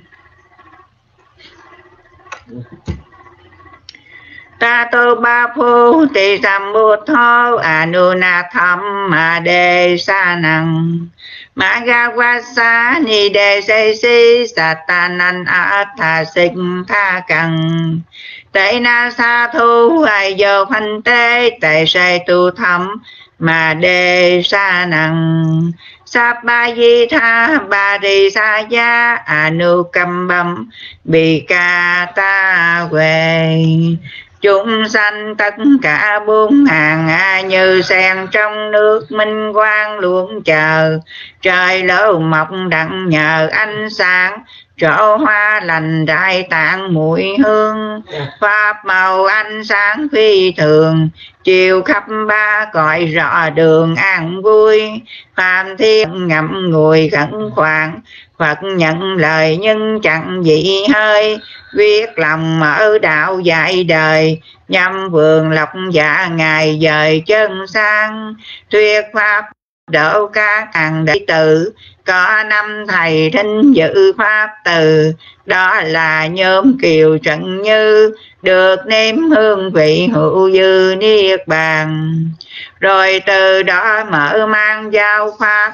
Ta tô ba phu tỳ sam bồ thô anuna tham ma đề sa năng ma ga wa sa ni đề se si satanan atha sinh tha cần tệ na sa thu ai giờ phanh tế tệ say tu thầm mà đề sa năng sa ba di tha ba di sa ya anu cầm bầm bị ca ta về chúng sanh tất cả bốn hàng như sen trong nước minh quang luôn chờ trời lỡ mọc đặng nhờ ánh sáng chỗ hoa lành đại tạng mùi hương pháp màu ánh sáng phi thường chiều khắp ba cõi rõ đường an vui phàm thiên ngậm ngùi khẩn khoản Phật nhận lời nhưng chẳng dị hơi viết lòng mở đạo dạy đời nhằm vườn lộc dạ ngài dời chân sang thuyết pháp độ các hàng đệ tử có 5 thầy thính dự pháp từ đó là nhóm Kiều Trần Như được nếm hương vị hữu dư niết bàn rồi từ đó mở mang giao pháp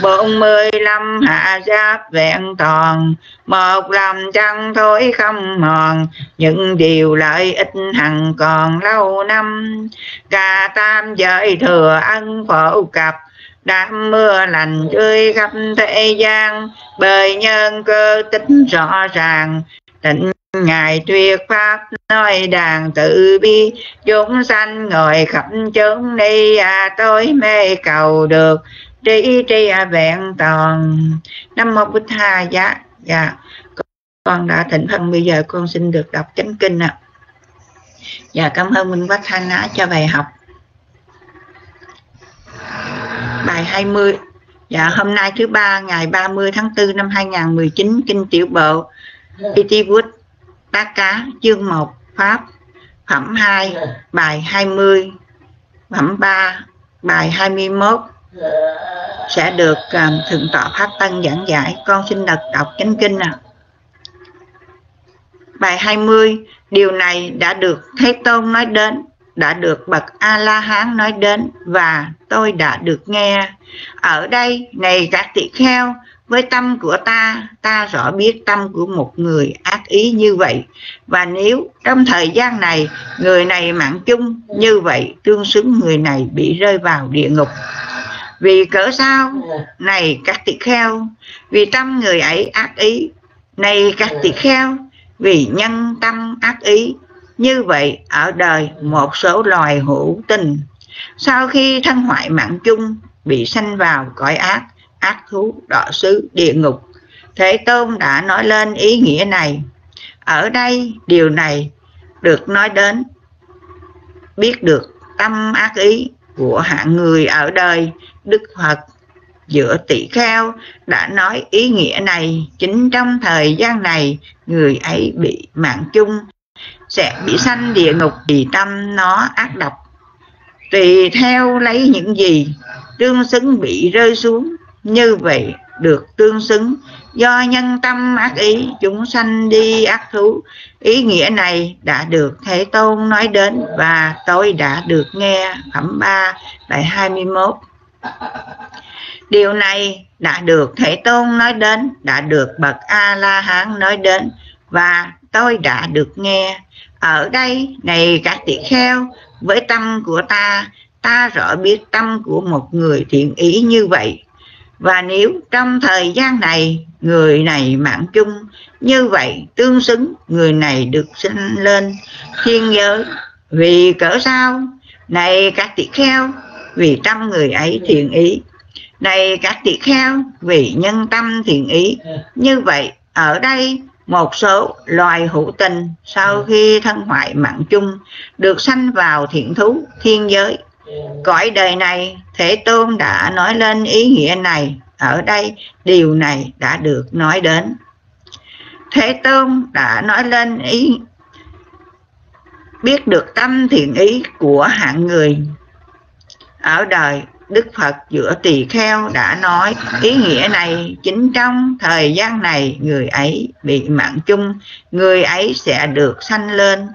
45 hạ giáp vẹn toàn một lòng chẳng thối không mòn những điều lợi ích hằng còn lâu năm cả tam giới thừa ân phổ cập đám mưa lành tươi khắp thế gian bởi nhân cơ tính rõ ràng tịnh ngài thuyết pháp nói đàn tự bi chúng sanh ngồi khắp chốn đi tôi mê cầu được trí tri vẹn toàn. Nam mô Bụt Tha Giá. Dạ con đã thỉnh phần, bây giờ con xin được đọc chánh kinh ạ. Dạ cảm ơn Minh Quách Thanh Á cho bài học. Bài 20. Dạ hôm nay thứ ba ngày 30 tháng 4 năm 2019 kinh tiểu bộ Itiwut Tác Cá chương 1 Pháp phẩm 2 bài 20 phẩm 3 bài 21 sẽ được Thượng tọa Pháp Tân giảng giải. Con xin được đọc chánh kinh ạ. Bài 20. Điều này đã được Thế Tôn nói đến, đã được bậc A-la-hán nói đến và tôi đã được nghe. Ở đây này các tỳ kheo, với tâm của ta rõ biết tâm của một người ác ý như vậy. Và nếu trong thời gian này người này mạng chung như vậy, tương xứng người này bị rơi vào địa ngục. Vì cỡ sao? Này các tỳ kheo, vì tâm người ấy ác ý. Này các tỳ kheo, vì nhân tâm ác ý. Như vậy ở đời một số loài hữu tình sau khi thân hoại mạng chung bị sanh vào cõi ác thú, đọa xứ, địa ngục. Thế Tôn đã nói lên ý nghĩa này. Ở đây điều này được nói đến biết được tâm ác ý của hạng người ở đời. Đức Phật giữa tỳ kheo đã nói ý nghĩa này. Chính trong thời gian này người ấy bị mạng chung sẽ bị sanh địa ngục vì tâm nó ác độc. Tùy theo lấy những gì tương xứng bị rơi xuống, như vậy được tương xứng do nhân tâm ác ý chúng sanh đi ác thú. Ý nghĩa này đã được Thế Tôn nói đến và tôi đã được nghe. Phẩm 3 bài 21. Điều này đã được Thế Tôn nói đến, đã được bậc A-la-hán nói đến và tôi đã được nghe. Ở đây này các tỳ kheo, với tâm của ta rõ biết tâm của một người thiện ý như vậy. Và nếu trong thời gian này người này mạng chung như vậy, tương xứng người này được sinh lên thiên giới. Vì cỡ sao? Này các tỳ kheo, vì tâm người ấy thiện ý. Này các tỳ kheo, vì nhân tâm thiện ý. Như vậy ở đây một số loài hữu tình sau khi thân hoại mạng chung được sanh vào thiện thú, thiên giới. Cõi đời này Thế Tôn đã nói lên ý nghĩa này. Ở đây điều này đã được nói đến. Thế Tôn đã nói lên ý biết được tâm thiện ý của hạng người ở đời Đức Phật giữa tỳ kheo đã nói ý nghĩa này. Chính trong thời gian này người ấy bị mạng chung, người ấy sẽ được sanh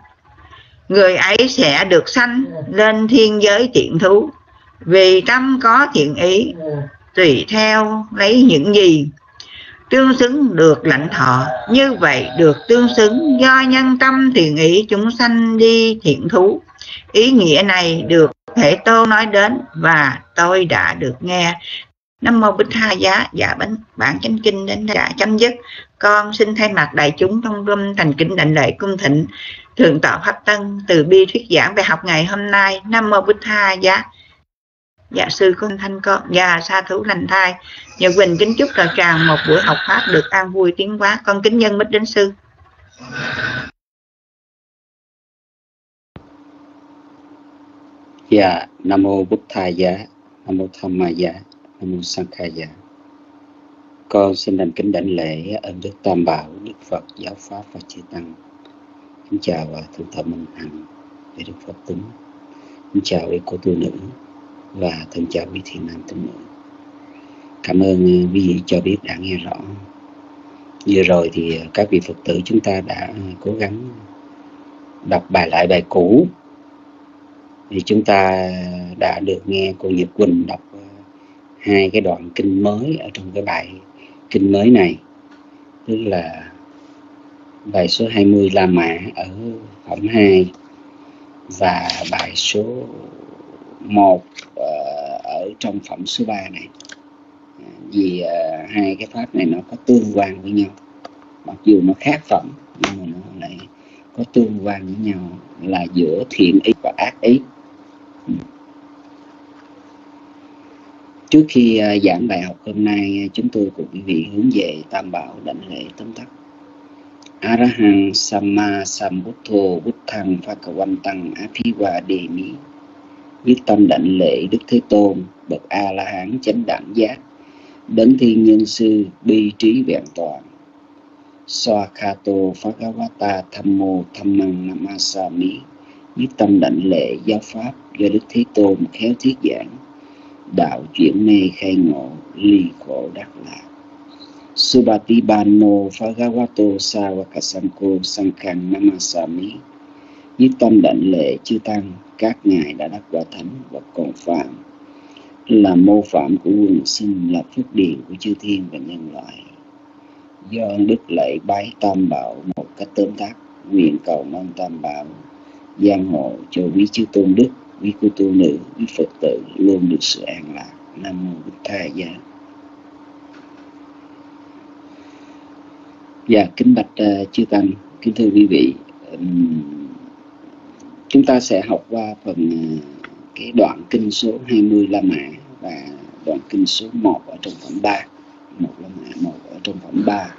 lên thiên giới thiện thú. Vì tâm có thiện ý, tùy theo lấy những gì tương xứng được lãnh thọ. Như vậy được tương xứng do nhân tâm thiện ý chúng sanh đi thiện thú. Ý nghĩa này được Thế Tôn nói đến và tôi đã được nghe. Nam mô Bích Tha Giá. Dạ bản chánh kinh đến đã chấm dứt. Con xin thay mặt đại chúng trong room thành kính đảnh lễ cung thịnh Thượng tọa Pháp Tân từ bi thuyết giảng bài học ngày hôm nay. Nam mô Bích Tha Giá. Dạ sư con thanh con. Dạ sa thú lành thai. Nhật Quỳnh kính chúc đạo tràng một buổi học pháp được an vui tiến hóa. Con kính nhân mít đến sư. Dạ, Nam mô Bụt Thà Giá, Nam mô Tham Ma Giá, Nam mô Sankha Giá. Con xin thành kính đảnh lễ ơn Đức Tam Bảo, Đức Phật, Giáo Pháp và Chư Tăng. Kính chào Thượng tọa Minh Hằng, Đức Phật Tính. Kính chào cô tu nữ và thân chào quý thiện nam tín nữ. Cảm ơn quý vị cho biết đã nghe rõ. Vừa rồi thì các vị Phật tử chúng ta đã cố gắng đọc lại bài cũ. Thì chúng ta đã được nghe cô Nhật Quỳnh đọc hai cái đoạn kinh mới ở trong cái bài kinh mới này. Tức là bài số 20 La Mã ở phẩm 2 và bài số 1 ở trong phẩm số 3 này. Vì hai cái pháp này nó có tương quan với nhau. Mặc dù nó khác phẩm nhưng mà nó lại có tương quan với nhau, là giữa thiện ý và ác ý. Trước khi giảng bài học hôm nay, chúng tôi cùng quý vị hướng về Tam Bảo đảnh lễ tóm tắt. Arahang Samma Sambuddho Buddhang Phakawantang Abhivademi. Nhất tâm đảnh lễ Đức Thế Tôn, bậc A La Hán chánh đẳng giác, đấng thiên nhân sư bi trí vẹn toàn. Swakato Phagavata Thammo Thammang Namasami. Nhất tâm đảnh lễ giáo pháp do Đức Thế Tôn khéo thuyết giảng, đạo chuyển mê khai ngộ, ly khổ đắc lạc. Subhatibano Phagavato Savakasanko Sankhang Namasami. Nhất tâm đảnh lễ chư tăng, các ngài đã đắc quả thánh và còn phạm, là mô phạm của quần sinh, là phước điền của chư thiên và nhân loại. Do ân đức lễ bái Tam Bảo một cách tóm tắt, nguyện cầu mong Tam Bảo giang hộ cho quý chư tôn đức, quý cô tu nữ, quý Phật tử luôn được sự an lạc. Nam mô Bụt Tha Giá. Dạ, kính bạch chư tăng, kính thưa quý vị, chúng ta sẽ học qua phần cái đoạn kinh số 20 La Mã và đoạn kinh số 1 ở trong phẩm 3. 1 La Mã, 1 ở trong phẩm 3.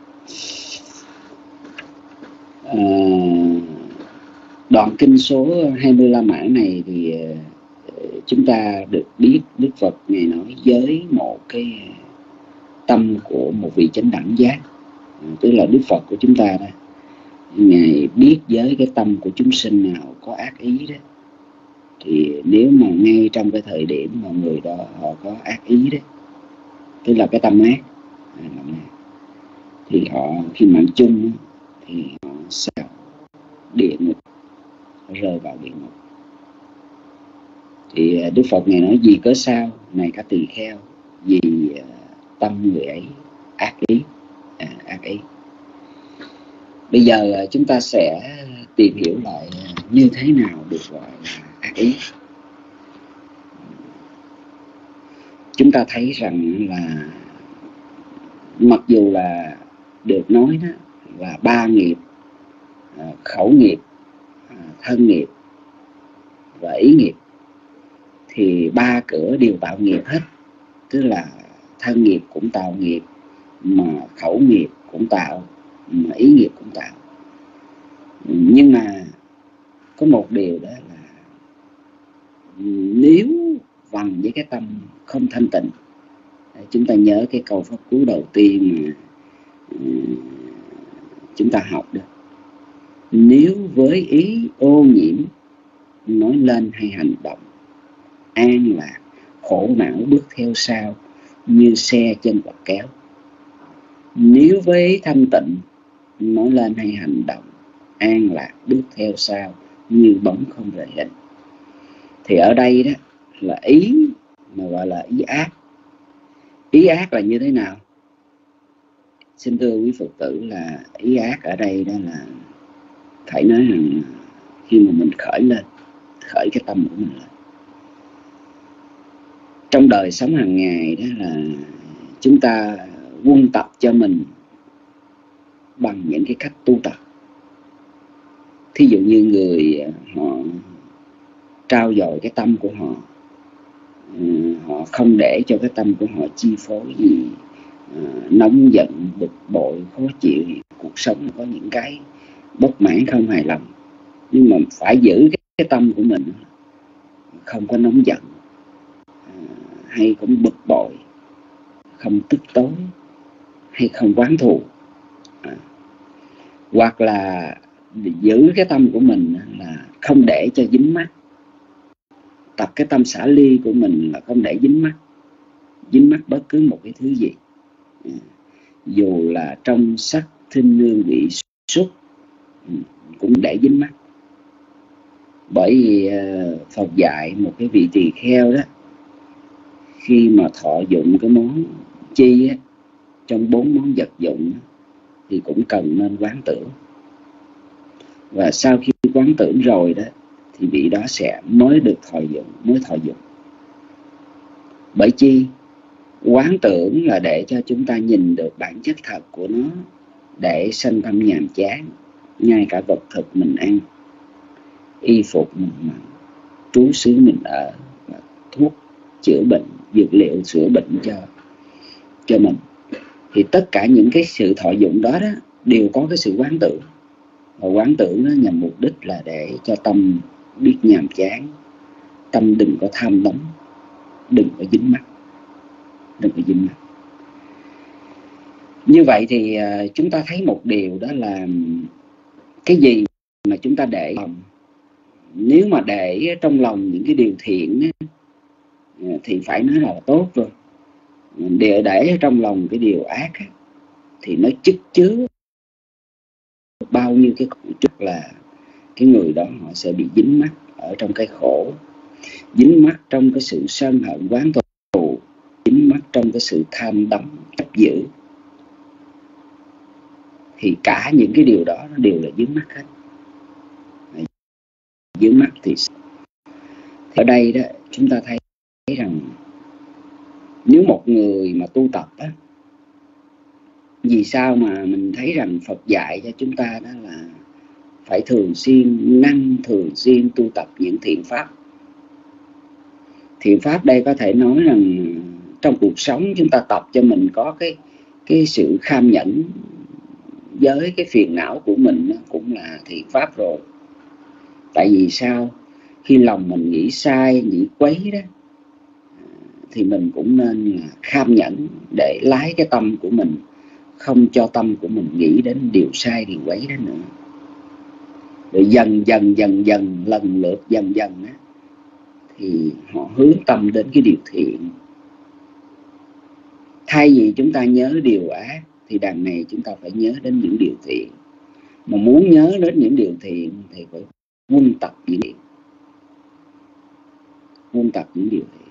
Đoạn kinh số 20 La Mã này thì chúng ta được biết Đức Phật Ngài nói với một cái tâm của một vị chánh đẳng giác, tức là Đức Phật của chúng ta đó. Ngài biết với cái tâm của chúng sinh nào có ác ý đó, thì nếu mà ngay trong cái thời điểm mà người đó họ có ác ý đó, tức là cái tâm ác, thì họ khi mạng chung thì họ sẽ địa ngục, rơi vào địa ngục. Thì Đức Phật Ngài nói gì cớ sao này các tỳ kheo, vì tâm người ấy ác ý, ác ý. Bây giờ chúng ta sẽ tìm hiểu lại như thế nào được gọi là ác ý. Chúng ta thấy rằng là mặc dù là được nói đó là 3 nghiệp, khẩu nghiệp, thân nghiệp và ý nghiệp, thì 3 cửa đều tạo nghiệp hết. Tức là thân nghiệp cũng tạo nghiệp, mà khẩu nghiệp cũng tạo, mà ý nghiệp cũng tạo. Nhưng mà có một điều đó là nếu bằng với cái tâm không thanh tịnh, chúng ta nhớ cái câu pháp cú đầu tiên mà chúng ta học được. Nếu với ý ô nhiễm nói lên hay hành động, an lạc, khổ não bước theo sau như xe chân quạt kéo. Nếu với thanh tịnh nói lên hay hành động, an lạc bước theo sau như bóng không rời hình. Thì ở đây đó là ý mà gọi là ý ác. Ý ác là như thế nào? Xin thưa quý Phật tử, là ý ác ở đây đó là phải nói rằng khi mà mình khởi cái tâm của mình lên trong đời sống hàng ngày, đó là chúng ta quân tập cho mình bằng những cái cách tu tập. Thí dụ như người họ trao dồi cái tâm của họ, họ không để cho cái tâm của họ chi phối gì nóng giận, bực bội, khó chịu. Cuộc sống có những cái bất mãn, không hài lòng, nhưng mà phải giữ cái tâm của mình không có nóng giận, hay cũng bực bội, không tức tối, hay không oán thù. Hoặc là giữ cái tâm của mình là không để cho dính mắc. Tập cái tâm xả ly của mình là không để dính mắc bất cứ một cái thứ gì, dù là trong sắc thinh nương vị xúc cũng để dính mắc. Bởi vì Phật dạy một cái vị tỳ kheo đó, khi mà thọ dụng cái món chi á, trong 4 món vật dụng thì cũng cần nên quán tưởng. Và sau khi quán tưởng rồi đó thì vị đó sẽ mới được thọ dụng. Bởi chi? Quán tưởng là để cho chúng ta nhìn được bản chất thật của nó, để sanh tâm nhàm chán. Ngay cả vật thực mình ăn, y phục mình mặc, trú xứ mình ở, và thuốc chữa bệnh, dược liệu chữa bệnh cho mình, thì tất cả những cái sự thọ dụng đó đều có cái sự quán tưởng. Và quán tưởng nó nhằm mục đích là để cho tâm biết nhàm chán, tâm đừng có tham đắm, đừng có dính mắc. Như vậy thì chúng ta thấy một điều, đó là cái gì mà chúng ta để lòng, nếu mà để trong lòng những cái điều thiện thì phải nói là tốt rồi. Để trong lòng cái điều ác thì nó chất chứa bao nhiêu cái trước là cái người đó họ sẽ bị dính mắc ở trong cái khổ, dính mắc trong cái sự sân hận oán thù, dính mắc trong cái sự tham đắm chấp giữ. Thì cả những cái điều đó nó đều là dính mắc hết. Dính mắc thì ở đây đó chúng ta thấy rằng nếu một người mà tu tập á, vì sao mà mình thấy rằng Phật dạy cho chúng ta đó là phải thường xuyên tu tập những thiện pháp. Thiện pháp đây có thể nói rằng trong cuộc sống chúng ta tập cho mình có cái sự kham nhẫn với cái phiền não của mình cũng là thiện pháp rồi. Tại vì sao? Khi lòng mình nghĩ sai, nghĩ quấy đó, thì mình cũng nên là kham nhẫn để lái cái tâm của mình, không cho tâm của mình nghĩ đến điều sai, điều quấy đó nữa. Rồi dần dần lần lượt dần á, thì họ hướng tâm đến cái điều thiện. Thay vì chúng ta nhớ điều ác thì đằng này chúng ta phải nhớ đến những điều thiện. Mà muốn nhớ đến những điều thiện thì phải quân tập những điều thiện.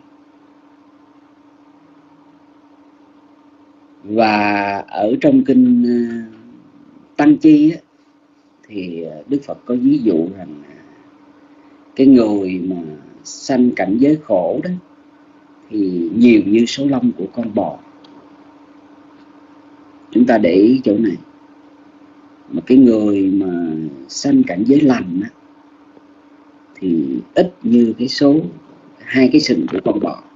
Và ở trong kinh Tăng Chi á, thì Đức Phật có ví dụ rằng cái người mà sanh cảnh giới khổ đó thì nhiều như số lông của con bò. Chúng ta để ý chỗ này. Mà cái người mà sanh cảnh giới lành á, thì ít như cái số 2 cái sừng của con bò.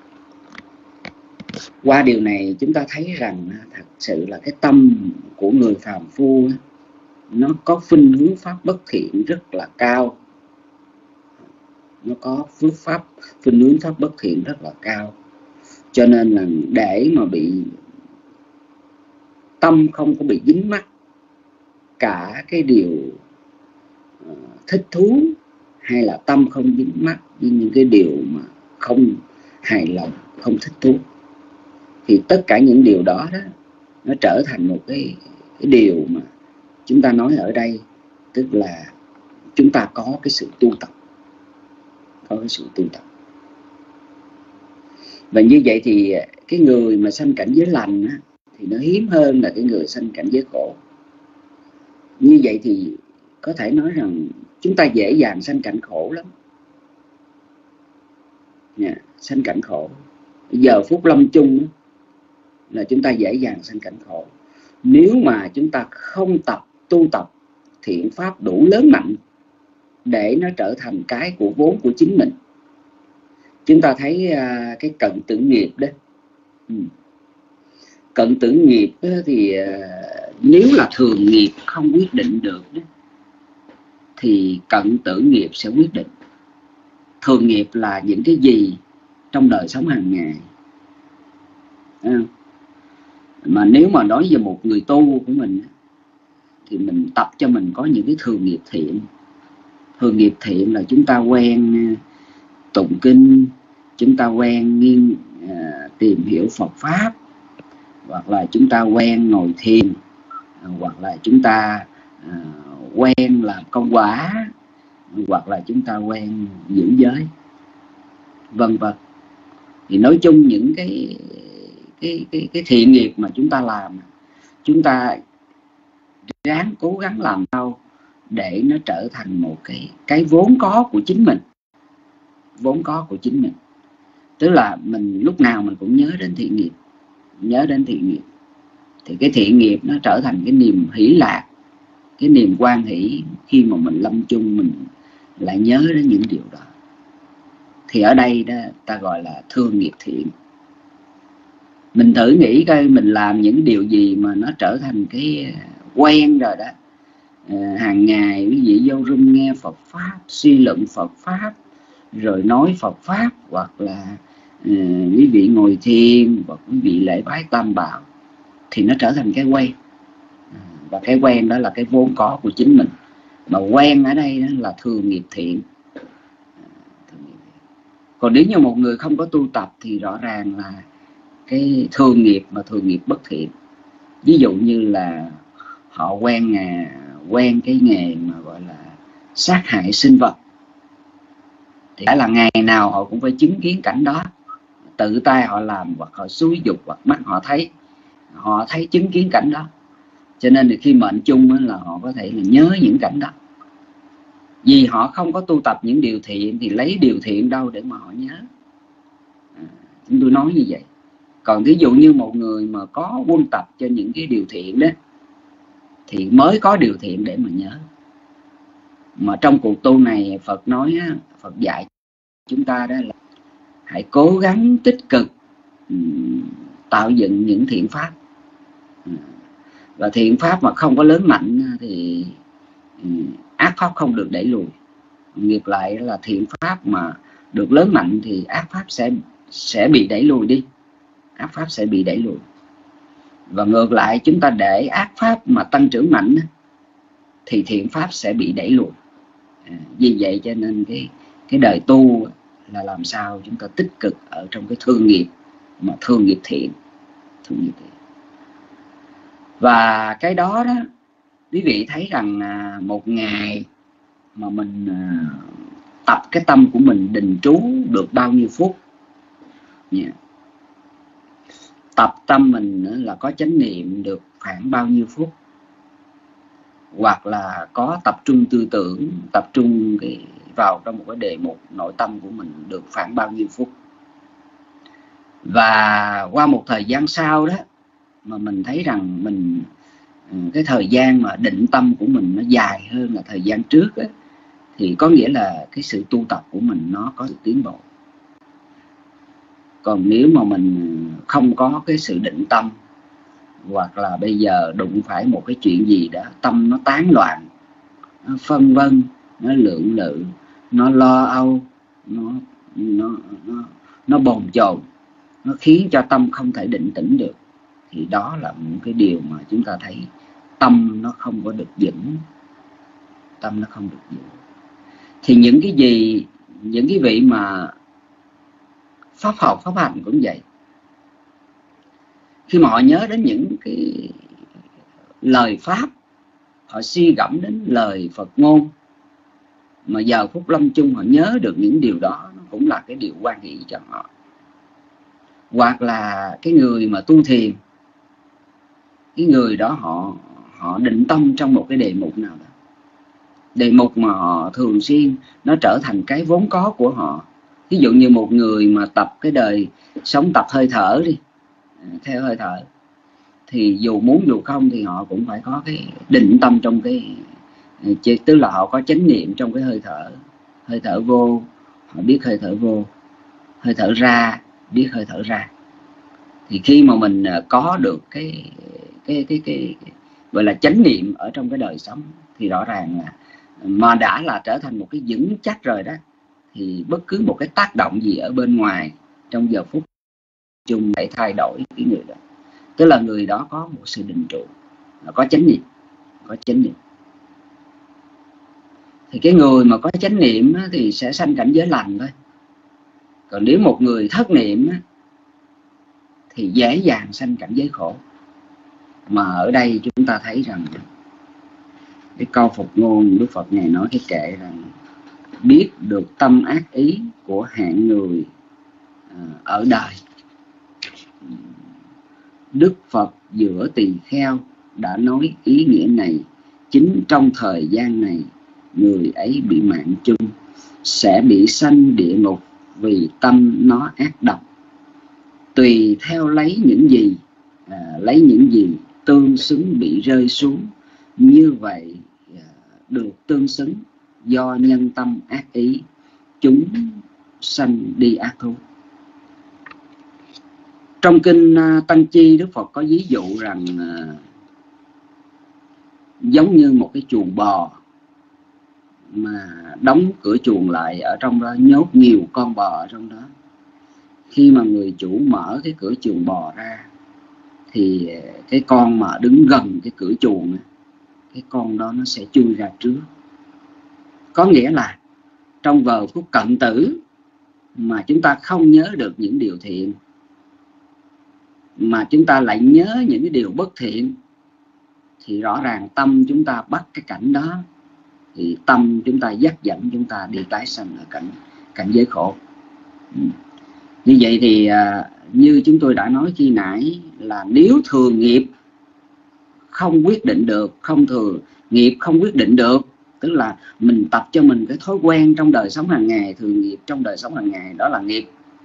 Qua điều này chúng ta thấy rằng thật sự là cái tâm của người phàm phu nó có khuynh hướng pháp bất thiện rất là cao. Nó có khuynh hướng pháp bất thiện rất là cao. Cho nên là để mà bị tâm không có bị dính mắc cả cái điều thích thú, hay là tâm không dính mắc với những cái điều mà không hài lòng, không thích thú. Thì tất cả những điều đó đó nó trở thành một cái điều mà chúng ta nói ở đây, tức là chúng ta có cái sự tu tập, có cái sự tu tập. Và như vậy thì cái người mà sanh cảnh giới lành á, thì nó hiếm hơn là cái người sanh cảnh giới khổ. Như vậy thì có thể nói rằng chúng ta dễ dàng sanh cảnh khổ lắm. Sanh cảnh khổ. Giờ phút lâm chung là chúng ta dễ dàng sanh cảnh khổ. Nếu mà chúng ta không tu tập thiện pháp đủ lớn mạnh để nó trở thành cái của vốn của chính mình. Chúng ta thấy cái cận tử nghiệp đó. Cận tử nghiệp thì nếu là thường nghiệp không quyết định được đó, thì cận tử nghiệp sẽ quyết định. Thường nghiệp là những cái gì trong đời sống hàng ngày. Mà nếu mà nói về một người tu của mình thì mình tập cho mình có những cái thường nghiệp thiện. Thường nghiệp thiện là chúng ta quen tụng kinh, chúng ta quen tìm hiểu Phật Pháp, hoặc là chúng ta quen ngồi thiền, hoặc là chúng ta quen làm công quả, hoặc là chúng ta quen giữ giới, vân vân. Thì nói chung những cái thiện nghiệp mà chúng ta làm, chúng ta ráng cố gắng làm sao để nó trở thành một cái vốn có của chính mình. Vốn có của chính mình. Tức là mình lúc nào mình cũng nhớ đến thiện nghiệp. Nhớ đến thiện nghiệp. Thì cái thiện nghiệp nó trở thành cái niềm hỷ lạc, cái niềm hoan hỷ khi mà mình lâm chung mình lại nhớ đến những điều đó. Thì ở đây đó ta gọi là thương nghiệp thiện. Mình thử nghĩ coi mình làm những điều gì mà nó trở thành cái quen rồi đó. Hàng ngày quý vị vô room nghe Phật Pháp, suy luận Phật Pháp, rồi nói Phật Pháp, hoặc là quý vị ngồi thiền, hoặc quý vị lễ bái Tam Bảo, thì nó trở thành cái quen. Và cái quen đó là cái vốn có của chính mình. Mà quen ở đây đó là thường nghiệp thiện. Còn nếu như một người không có tu tập thì rõ ràng là cái thường nghiệp mà thường nghiệp bất thiện. Ví dụ như là họ quen cái nghề mà gọi là sát hại sinh vật, thì phải là ngày nào họ cũng phải chứng kiến cảnh đó. Tự tay họ làm, hoặc họ xúi dục, hoặc mắt họ thấy chứng kiến cảnh đó. Cho nên thì khi mệnh chung là họ có thể là nhớ những cảnh đó. Vì họ không có tu tập những điều thiện thì lấy điều thiện đâu để mà họ nhớ. Chúng tôi nói như vậy. Còn ví dụ như một người mà có quân tập cho những cái điều thiện đó thì mới có điều thiện để mà nhớ. Mà trong cuộc tu này Phật nói, Phật dạy chúng ta đó là hãy cố gắng tích cực tạo dựng những thiện pháp. Và thiện pháp mà không có lớn mạnh thì ác pháp không được đẩy lùi. Ngược lại là thiện pháp mà được lớn mạnh thì ác pháp sẽ bị đẩy lùi đi. Ác pháp sẽ bị đẩy lùi. Và ngược lại chúng ta để ác pháp mà tăng trưởng mạnh thì thiện pháp sẽ bị đẩy lùi. Vì vậy cho nên cái đời tu là làm sao chúng ta tích cực ở trong cái thương nghiệp mà thương nghiệp thiện. Thương nghiệp thiện. Và cái đó đó quý vị thấy rằng một ngày mà mình tập cái tâm của mình định trú được bao nhiêu phút. Tập tâm mình là có chánh niệm được khoảng bao nhiêu phút, hoặc là có tập trung tư tưởng, tập trung vào trong một cái đề mục nội tâm của mình được khoảng bao nhiêu phút. Và qua một thời gian sau đó mà mình thấy rằng cái thời gian mà định tâm của mình nó dài hơn là thời gian trước ấy, thì có nghĩa là cái sự tu tập của mình nó có sự tiến bộ. Còn nếu mà mình không có cái sự định tâm, hoặc là bây giờ đụng phải một cái chuyện gì đó tâm nó tán loạn, nó phân vân, nó lưỡng lự, nó lo âu, nó bồn chồn, nó khiến cho tâm không thể định tĩnh được, thì đó là một cái điều mà chúng ta thấy tâm nó không có được vững. Tâm nó không được vững. Thì những cái vị mà pháp học, pháp hành cũng vậy. Khi mà họ nhớ đến những cái lời pháp, họ suy gẫm đến lời Phật ngôn, mà giờ phút lâm chung họ nhớ được những điều đó, nó cũng là cái điều hoan hỷ cho họ. Hoặc là cái người mà tu thiền, cái người đó họ định tâm trong một cái đề mục nào đó, đề mục mà họ thường xuyên nó trở thành cái vốn có của họ. Ví dụ như một người mà tập cái đời sống tập hơi thở đi, theo hơi thở, thì dù muốn dù không thì họ cũng phải có cái định tâm trong cái, tức là họ có chánh niệm trong cái hơi thở. Hơi thở vô, họ biết hơi thở vô; hơi thở ra, biết hơi thở ra. Thì khi mà mình có được cái gọi là chánh niệm ở trong cái đời sống, thì rõ ràng là mà đã là trở thành một cái vững chắc rồi đó, thì bất cứ một cái tác động gì ở bên ngoài trong giờ phút chung để thay đổi cái người đó. Tức là người đó có một sự định trụ, có chánh niệm, có chánh niệm. Thì cái người mà có chánh niệm thì sẽ sanh cảnh giới lành thôi. Còn nếu một người thất niệm thì dễ dàng sanh cảnh giới khổ. Mà ở đây chúng ta thấy rằng cái câu Phật ngôn Đức Phật này nói cái kệ rằng biết được tâm ác ý của hạng người ở đời. Đức Phật giữa tỳ kheo đã nói ý nghĩa này. Chính trong thời gian này, người ấy bị mạng chung, sẽ bị sanh địa ngục vì tâm nó ác độc. Tùy theo lấy những gì tương xứng bị rơi xuống. Như vậy được tương xứng do nhân tâm ác ý, chúng sanh đi ác thú. Trong kinh Tăng Chi, Đức Phật có ví dụ rằng giống như một cái chuồng bò mà đóng cửa chuồng lại, ở trong đó nhốt nhiều con bò ở trong đó. Khi mà người chủ mở cái cửa chuồng bò ra thì cái con mà đứng gần cái cửa chuồng, cái con đó nó sẽ chui ra trước. Có nghĩa là trong giờ phút cận tử mà chúng ta không nhớ được những điều thiện, mà chúng ta lại nhớ những cái điều bất thiện, thì rõ ràng tâm chúng ta bắt cái cảnh đó, thì tâm chúng ta dắt dẫn chúng ta đi tái sanh ở cảnh giới khổ. Như vậy thì như chúng tôi đã nói khi nãy, là nếu thường nghiệp không quyết định được, không quyết định được, tức là mình tập cho mình cái thói quen trong đời sống hàng ngày, thường nghiệp trong đời sống hàng ngày, đó là nghiệp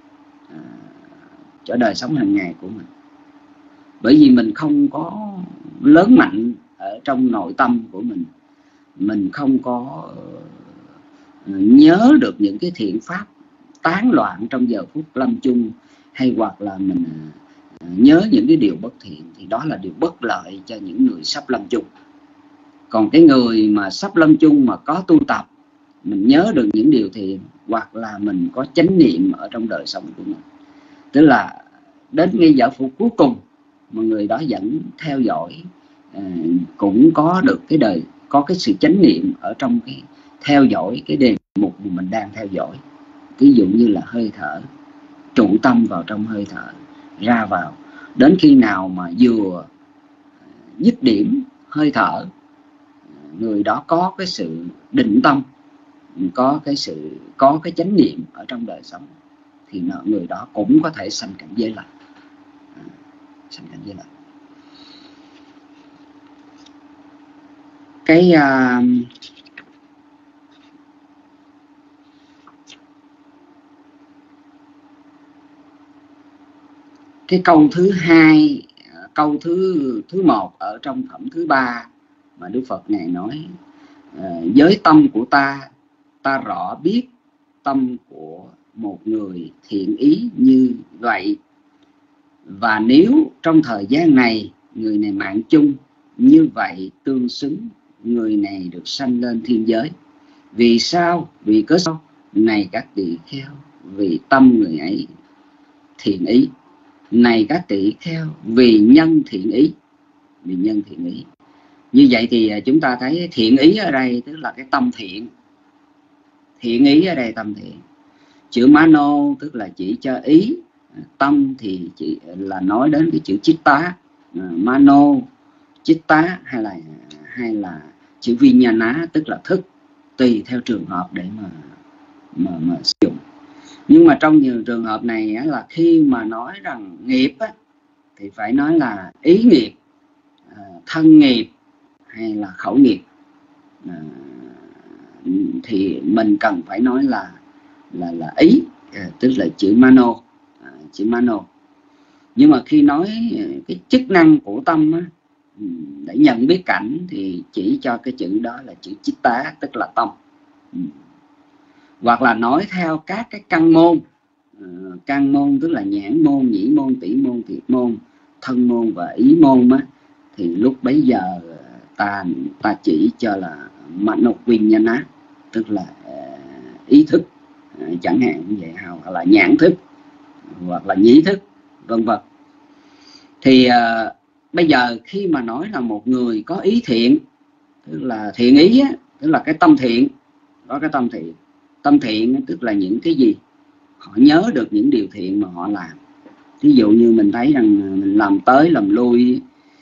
cho đời sống hàng ngày của mình. Bởi vì mình không có lớn mạnh ở trong nội tâm của mình không có nhớ được những cái thiện pháp tán loạn trong giờ phút lâm chung, hay hoặc là mình nhớ những cái điều bất thiện, thì đó là điều bất lợi cho những người sắp lâm chung. Còn cái người mà sắp lâm chung mà có tu tập, mình nhớ được những điều thiện, hoặc là mình có chánh niệm ở trong đời sống của mình, tức là đến ngay giờ phút cuối cùng mà người đó vẫn theo dõi, cũng có được cái đời, có cái sự chánh niệm ở trong cái theo dõi cái đề mục mà mình đang theo dõi. Ví dụ như là hơi thở, trụ tâm vào trong hơi thở, ra vào. Đến khi nào mà vừa dứt điểm hơi thở, người đó có cái sự định tâm, có cái chánh niệm ở trong đời sống, thì người đó cũng có thể sanh cảnh giới lành. Sanh cảnh giới lành. Cái câu thứ hai, câu thứ một ở trong phẩm thứ ba mà Đức Phật Ngài nói: với tâm của ta rõ biết tâm của một người thiện ý như vậy, và nếu trong thời gian này người này mạng chung, như vậy tương xứng người này được sanh lên thiên giới. Vì sao? Vì cớ sao? Này các tỳ kheo, vì tâm người ấy thiện ý. Này các tỳ kheo, vì nhân thiện ý. Vì nhân thiện ý. Như vậy thì chúng ta thấy thiện ý ở đây tức là cái tâm thiện. Thiện ý ở đây tâm thiện. Chữ mano tức là chỉ cho ý, tâm thì chỉ là nói đến cái chữ chitta, mano, chitta hay là chữ vinyana tức là thức, tùy theo trường hợp để mà sử dụng. Nhưng mà trong nhiều trường hợp này á, là khi mà nói rằng nghiệp á, thì phải nói là ý nghiệp, thân nghiệp hay là khẩu nghiệp, thì mình cần phải nói là ý, tức là chữ mano, chữ mano. Nhưng mà khi nói cái chức năng của tâm á, để nhận biết cảnh thì chỉ cho cái chữ đó là chữ chitta, tức là tâm. Hoặc là nói theo các cái căn môn, căn môn tức là nhãn môn, nhĩ môn, tỷ môn, thiệt môn, thân môn và ý môn á, thì lúc bấy giờ ta chỉ cho là manovinyana, tức là ý thức, chẳng hạn như vậy, hoặc là nhãn thức, hoặc là nhĩ thức, vân vân. Thì bây giờ khi mà nói là một người có ý thiện, tức là thiện ý á, tức là cái tâm thiện, có cái tâm thiện. Tâm thiện tức là những cái gì họ nhớ được những điều thiện mà họ làm. Ví dụ như mình thấy rằng mình làm tới làm lui,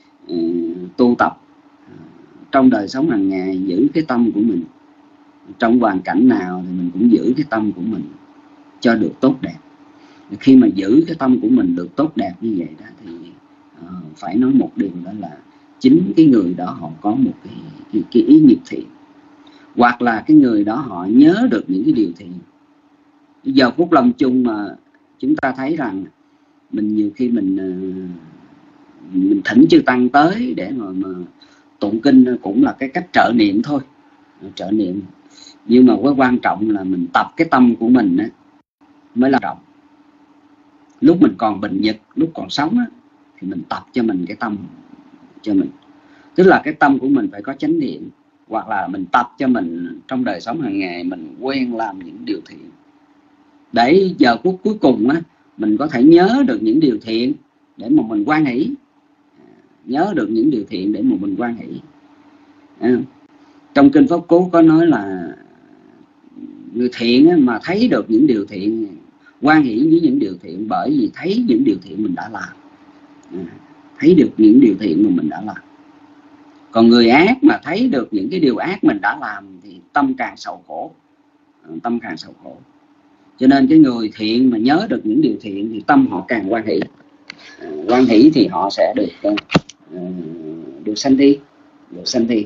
tu tập trong đời sống hàng ngày, giữ cái tâm của mình trong hoàn cảnh nào thì mình cũng giữ cái tâm của mình cho được tốt đẹp. Khi mà giữ cái tâm của mình được tốt đẹp như vậy đó thì phải nói một điều, đó là chính cái người đó họ có một cái ý nghiệp thiện, hoặc là cái người đó họ nhớ được những cái điều thiện. Giờ phút lâm chung mà chúng ta thấy rằng mình nhiều khi mình thỉnh chư tăng tới để mà tụng kinh cũng là cái cách trợ niệm thôi, trợ niệm. Nhưng mà cái quan trọng là mình tập cái tâm của mình á, mới là trọng. Lúc mình còn bình nhật, lúc còn sống á, thì mình tập cho mình cái tâm cho mình, tức là cái tâm của mình phải có chánh niệm, hoặc là mình tập cho mình trong đời sống hàng ngày mình quen làm những điều thiện, để giờ phút cuối cùng á, mình có thể nhớ được những điều thiện để mà mình hoan hỷ, nhớ được những điều thiện để mà mình hoan hỷ. Trong kinh Pháp Cú có nói là người thiện á, mà thấy được những điều thiện, hoan hỷ với những điều thiện, bởi vì thấy những điều thiện mình đã làm, thấy được những điều thiện mà mình đã làm. Còn người ác mà thấy được những cái điều ác mình đã làm thì tâm càng sầu khổ, tâm càng sầu khổ. Cho nên cái người thiện mà nhớ được những điều thiện thì tâm họ càng hoan hỷ, hoan hỷ thì họ sẽ được sanh thiên, được sanh thiên.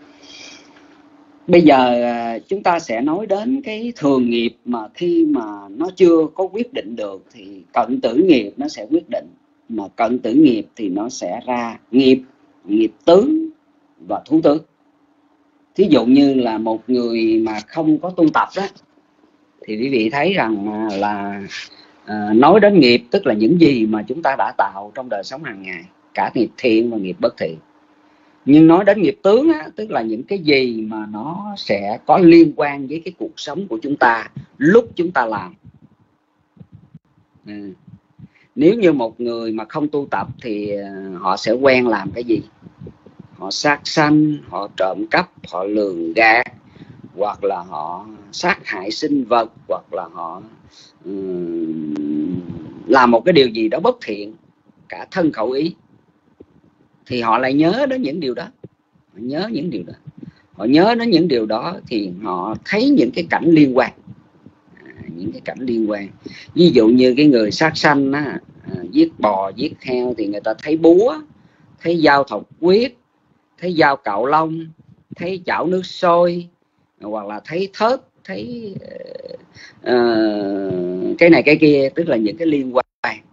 Bây giờ chúng ta sẽ nói đến cái thường nghiệp mà khi mà nó chưa có quyết định được thì cận tử nghiệp nó sẽ quyết định. Mà cận tử nghiệp thì nó sẽ ra nghiệp, nghiệp tướng và thú tướng. Thí dụ như là một người mà không có tu tập đó, thì quý vị thấy rằng là nói đến nghiệp tức là những gì mà chúng ta đã tạo trong đời sống hàng ngày, cả nghiệp thiện và nghiệp bất thiện. Nhưng nói đến nghiệp tướng á, tức là những cái gì mà nó sẽ có liên quan với cái cuộc sống của chúng ta lúc chúng ta làm. Nếu như một người mà không tu tập thì họ sẽ quen làm cái gì? Họ sát sanh, họ trộm cắp, họ lường gạt, hoặc là họ sát hại sinh vật, hoặc là họ làm một cái điều gì đó bất thiện, cả thân khẩu ý. Thì họ lại nhớ đến những điều đó, họ nhớ những điều đó. Họ nhớ đến những điều đó thì họ thấy những cái cảnh liên quan, những cái cảnh liên quan. Ví dụ như cái người sát sanh á, giết bò, giết heo thì người ta thấy búa, thấy dao thọc quyết, thấy dao cạo lông, thấy chảo nước sôi, hoặc là thấy thớt, thấy cái này cái kia, tức là những cái liên quan.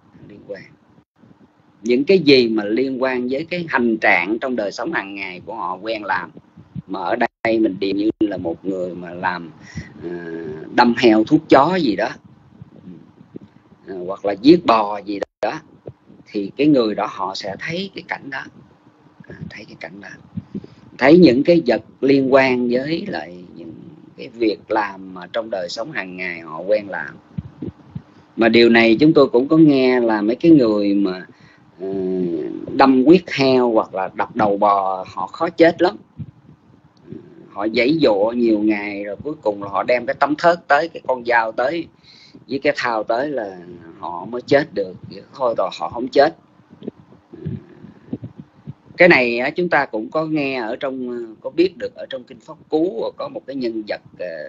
Những cái gì mà liên quan với cái hành trạng trong đời sống hàng ngày của họ quen làm. Mà ở đây mình điền như là một người mà làm đâm heo thuốc chó gì đó, hoặc là giết bò gì đó, thì cái người đó họ sẽ thấy cái cảnh đó, thấy cái cảnh đó, thấy những cái vật liên quan với lại những cái việc làm mà trong đời sống hàng ngày họ quen làm. Mà điều này chúng tôi cũng có nghe là mấy cái người mà đâm huyết heo hoặc là đập đầu bò họ khó chết lắm. Họ giãy giụa nhiều ngày rồi cuối cùng là họ đem cái tấm thớt tới, cái con dao tới với cái thao tới là họ mới chết được, thôi rồi họ không chết. Cái này chúng ta cũng có nghe ở trong, có biết được ở trong kinh Pháp Cú, có một cái nhân vật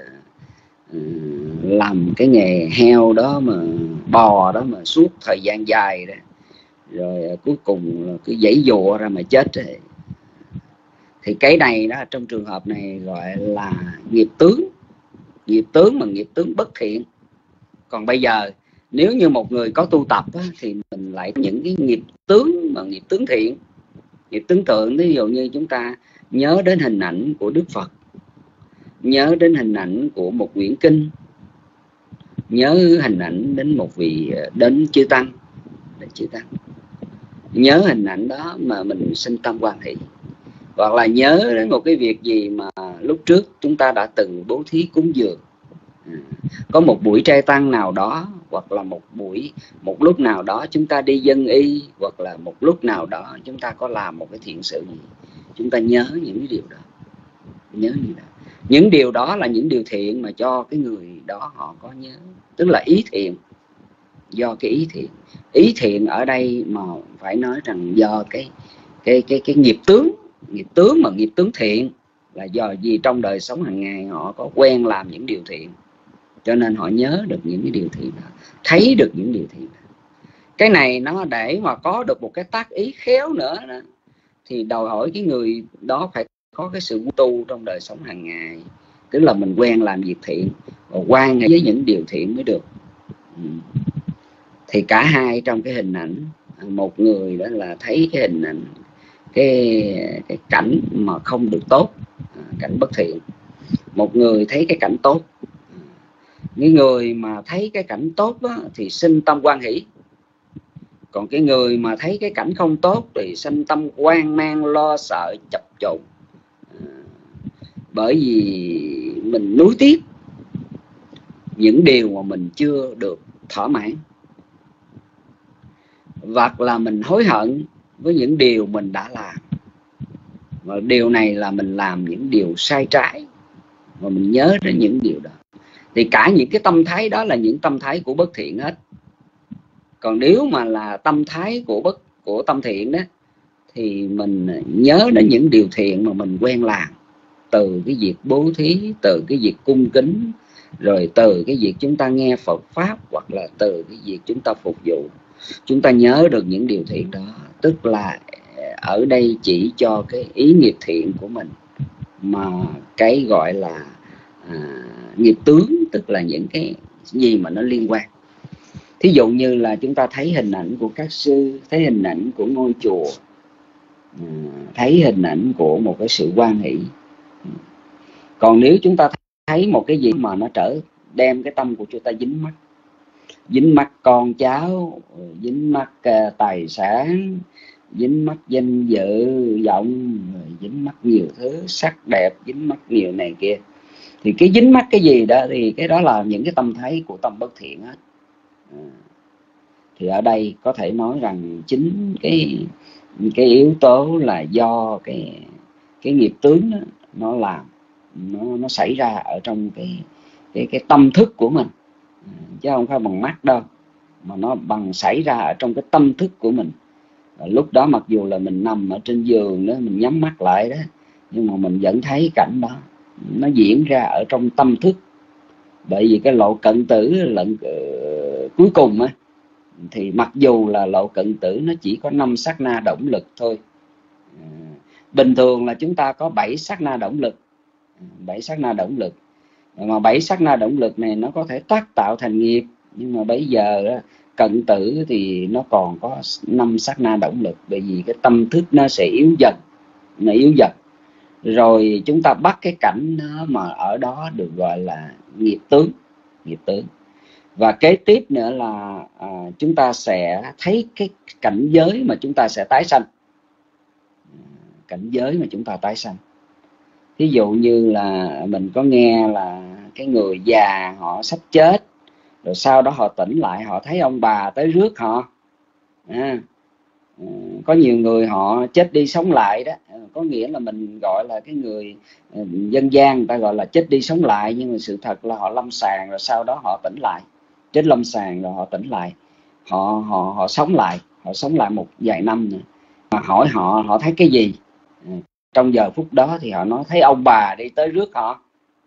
làm cái nghề heo đó, mà bò đó, mà suốt thời gian dài đó, rồi cuối cùng cứ giãy giụa ra mà chết rồi. Thì cái này đó, trong trường hợp này gọi là nghiệp tướng. Nghiệp tướng mà nghiệp tướng bất thiện. Còn bây giờ nếu như một người có tu tập á, thì mình lại những cái nghiệp tướng mà nghiệp tướng thiện, nghiệp tướng tượng. Ví dụ như chúng ta nhớ đến hình ảnh của Đức Phật, nhớ đến hình ảnh của một quyển kinh, nhớ hình ảnh đến một vị đến chư tăng, nhớ hình ảnh đó mà mình sinh tâm hoan hỷ. Hoặc là nhớ đến một cái việc gì mà lúc trước chúng ta đã từng bố thí cúng dường, có một buổi trai tăng nào đó, hoặc là một lúc nào đó chúng ta đi dân y, hoặc là một lúc nào đó chúng ta có làm một cái thiện sự gì, chúng ta nhớ những cái điều đó. Nhớ như đó. Những điều đó là những điều thiện mà cho cái người đó họ có nhớ, tức là ý thiện. Do cái ý thiện. Ý thiện ở đây mà phải nói rằng do cái nghiệp tướng. Nghiệp tướng mà nghiệp tướng thiện là do vì trong đời sống hàng ngày họ có quen làm những điều thiện, cho nên họ nhớ được những cái điều thiện đó, thấy được những điều thiện đó. Cái này nó để mà có được một cái tác ý khéo nữa đó, thì đòi hỏi cái người đó phải có cái sự tu trong đời sống hàng ngày, tức là mình quen làm việc thiện và quan hệ với những điều thiện mới được. Thì cả hai trong cái hình ảnh, một người đó là thấy cái hình ảnh cái cảnh mà không được tốt, cảnh bất thiện. Một người thấy cái cảnh tốt. Những người mà thấy cái cảnh tốt đó, thì sinh tâm hoan hỷ. Còn cái người mà thấy cái cảnh không tốt thì sinh tâm hoang mang, lo sợ, chập chộn. Bởi vì mình nuối tiếc những điều mà mình chưa được thỏa mãn, hoặc là mình hối hận với những điều mình đã làm. Và điều này là mình làm những điều sai trái, và mình nhớ đến những điều đó. Thì cả những cái tâm thái đó là những tâm thái của bất thiện hết. Còn nếu mà là tâm thái của tâm thiện đó, thì mình nhớ đến những điều thiện mà mình quen làm, từ cái việc bố thí, từ cái việc cung kính, rồi từ cái việc chúng ta nghe Phật Pháp, hoặc là từ cái việc chúng ta phục vụ. Chúng ta nhớ được những điều thiện đó, tức là ở đây chỉ cho cái ý nghiệp thiện của mình, mà cái gọi là nghiệp tướng, tức là những cái gì mà nó liên quan. Thí dụ như là chúng ta thấy hình ảnh của các sư, thấy hình ảnh của ngôi chùa, thấy hình ảnh của một cái sự hoan hỷ. Còn nếu chúng ta thấy một cái gì mà nó đem cái tâm của chúng ta dính mắc con cháu, dính mắc tài sản, dính mắc danh dự vọng, dính mắc nhiều thứ sắc đẹp, dính mắc nhiều này kia, thì cái dính mắc cái gì đó thì cái đó là những cái tâm thái của tâm bất thiện hết. Thì ở đây có thể nói rằng chính cái yếu tố là do cái nghiệp tướng đó, nó làm, nó xảy ra ở trong cái tâm thức của mình, chứ không phải bằng mắt đâu, mà nó xảy ra ở trong cái tâm thức của mình. Và lúc đó mặc dù là mình nằm ở trên giường đó, mình nhắm mắt lại đó, nhưng mà mình vẫn thấy cảnh đó nó diễn ra ở trong tâm thức. Bởi vì cái lộ cận tử cuối cùng á, thì mặc dù là lộ cận tử nó chỉ có 5 sát na động lực thôi. Bình thường là chúng ta có 7 sát na động lực. 7 sát na động lực. Mà 7 sát na động lực này nó có thể tác tạo thành nghiệp. Nhưng mà bây giờ cận tử thì nó còn có 5 sát na động lực. Bởi vì cái tâm thức nó sẽ yếu dần. Rồi chúng ta bắt cái cảnh đó mà ở đó được gọi là nghiệp tướng. Và kế tiếp nữa là chúng ta sẽ thấy cái cảnh giới mà chúng ta sẽ tái sanh. Cảnh giới mà chúng ta tái sanh. Ví dụ như là mình có nghe là cái người già họ sắp chết, rồi sau đó họ tỉnh lại, họ thấy ông bà tới rước họ. Có nhiều người họ chết đi sống lại đó, có nghĩa là mình gọi là cái người dân gian người ta gọi là chết đi sống lại, nhưng mà sự thật là họ lâm sàng rồi sau đó họ tỉnh lại. trên lâm sàng rồi họ tỉnh lại, họ sống lại một vài năm nữa. Mà hỏi họ thấy cái gì? Trong giờ phút đó thì họ nói thấy ông bà đi tới rước họ.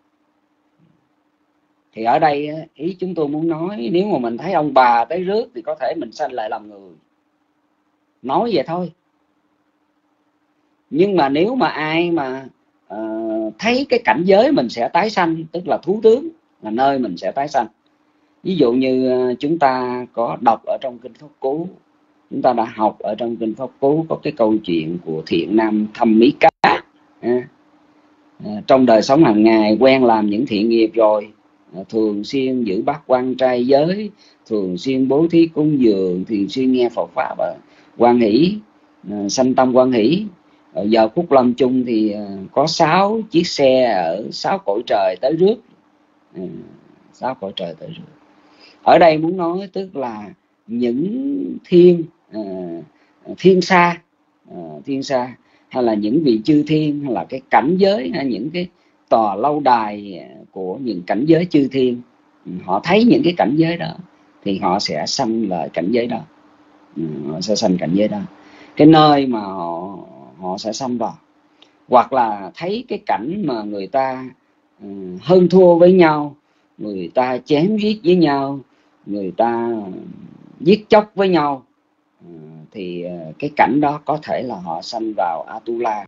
Thì ở đây ý chúng tôi muốn nói, nếu mà mình thấy ông bà tới rước thì có thể mình sanh lại làm người, nói vậy thôi. Nhưng mà nếu mà ai mà thấy cái cảnh giới mình sẽ tái sanh, tức là thú tướng, là nơi mình sẽ tái sanh. Ví dụ như chúng ta có đọc ở trong Kinh Pháp Cú, chúng ta đã học ở trong Kinh Pháp Cú có cái câu chuyện của thiện nam Thâm Mỹ Cá. Trong đời sống hàng ngày quen làm những thiện nghiệp rồi, thường xuyên giữ bát quan trai giới, thường xuyên bố thí cúng dường, thường xuyên nghe Phật pháp và hoan hỷ, sanh tâm hoan hỷ. Ở giờ phút lâm chung thì có 6 chiếc xe ở 6 cõi trời tới rước, 6 cõi trời tới rước. Ở đây muốn nói tức là những thiên sa, hay là những vị chư thiên, hay là cái cảnh giới, hay những cái tòa lâu đài của những cảnh giới chư thiên, họ thấy những cái cảnh giới đó thì họ sẽ sanh lại cảnh giới đó, họ sẽ sanh cảnh giới đó, cái nơi mà họ sẽ sanh vào. Hoặc là thấy cái cảnh mà người ta hơn thua với nhau, người ta chém giết với nhau, người ta giết chóc với nhau, thì cái cảnh đó có thể là họ sanh vào Atula,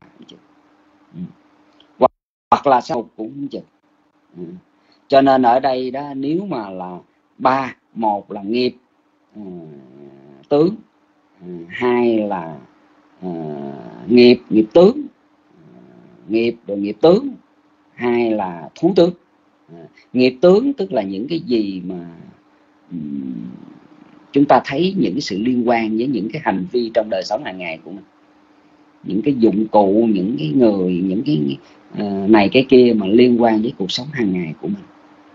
hoặc là sao cũng không chừng. Cho nên ở đây đó, nếu mà là ba, một là nghiệp tướng, hai là nghiệp tướng, nghiệp rồi nghiệp tướng, hai là thú tướng. Nghiệp tướng tức là những cái gì mà chúng ta thấy những cái sự liên quan với những cái hành vi trong đời sống hàng ngày của mình, những cái dụng cụ, những cái người, những cái này cái kia mà liên quan với cuộc sống hàng ngày của mình.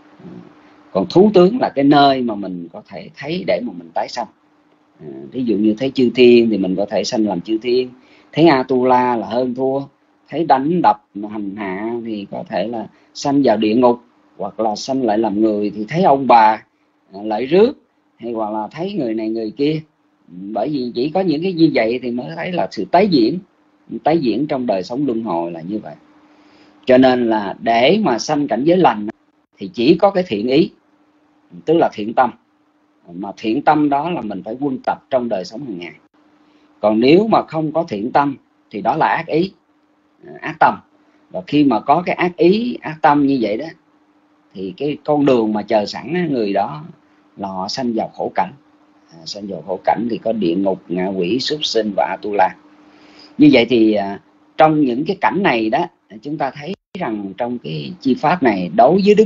Còn thú tướng là cái nơi mà mình có thể thấy để mà mình tái sanh. Ví dụ như thấy chư thiên thì mình có thể sanh làm chư thiên, thấy Atula là hơn thua, thấy đánh đập hành hạ thì có thể là sanh vào địa ngục, hoặc là sanh lại làm người thì thấy ông bà lại rước, hay hoặc là thấy người này người kia. Bởi vì chỉ có những cái như vậy thì mới thấy là sự tái diễn trong đời sống luân hồi là như vậy. Cho nên là để mà sanh cảnh giới lành thì chỉ có cái thiện ý, tức là thiện tâm. Mà thiện tâm đó là mình phải quân tập trong đời sống hàng ngày. Còn nếu mà không có thiện tâm thì đó là ác ý, ác tâm. Và khi mà có cái ác ý, ác tâm như vậy đó, thì cái con đường mà chờ sẵn người đó là họ sanh vào khổ cảnh. Sanh vào khổ cảnh thì có địa ngục, ngạ quỷ, súc sinh và Atula. Như vậy thì trong những cái cảnh này đó, chúng ta thấy rằng trong cái chi pháp này đối với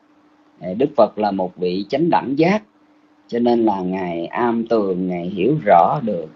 Đức Phật là một vị chánh đẳng giác, cho nên là Ngài am tường, Ngài hiểu rõ được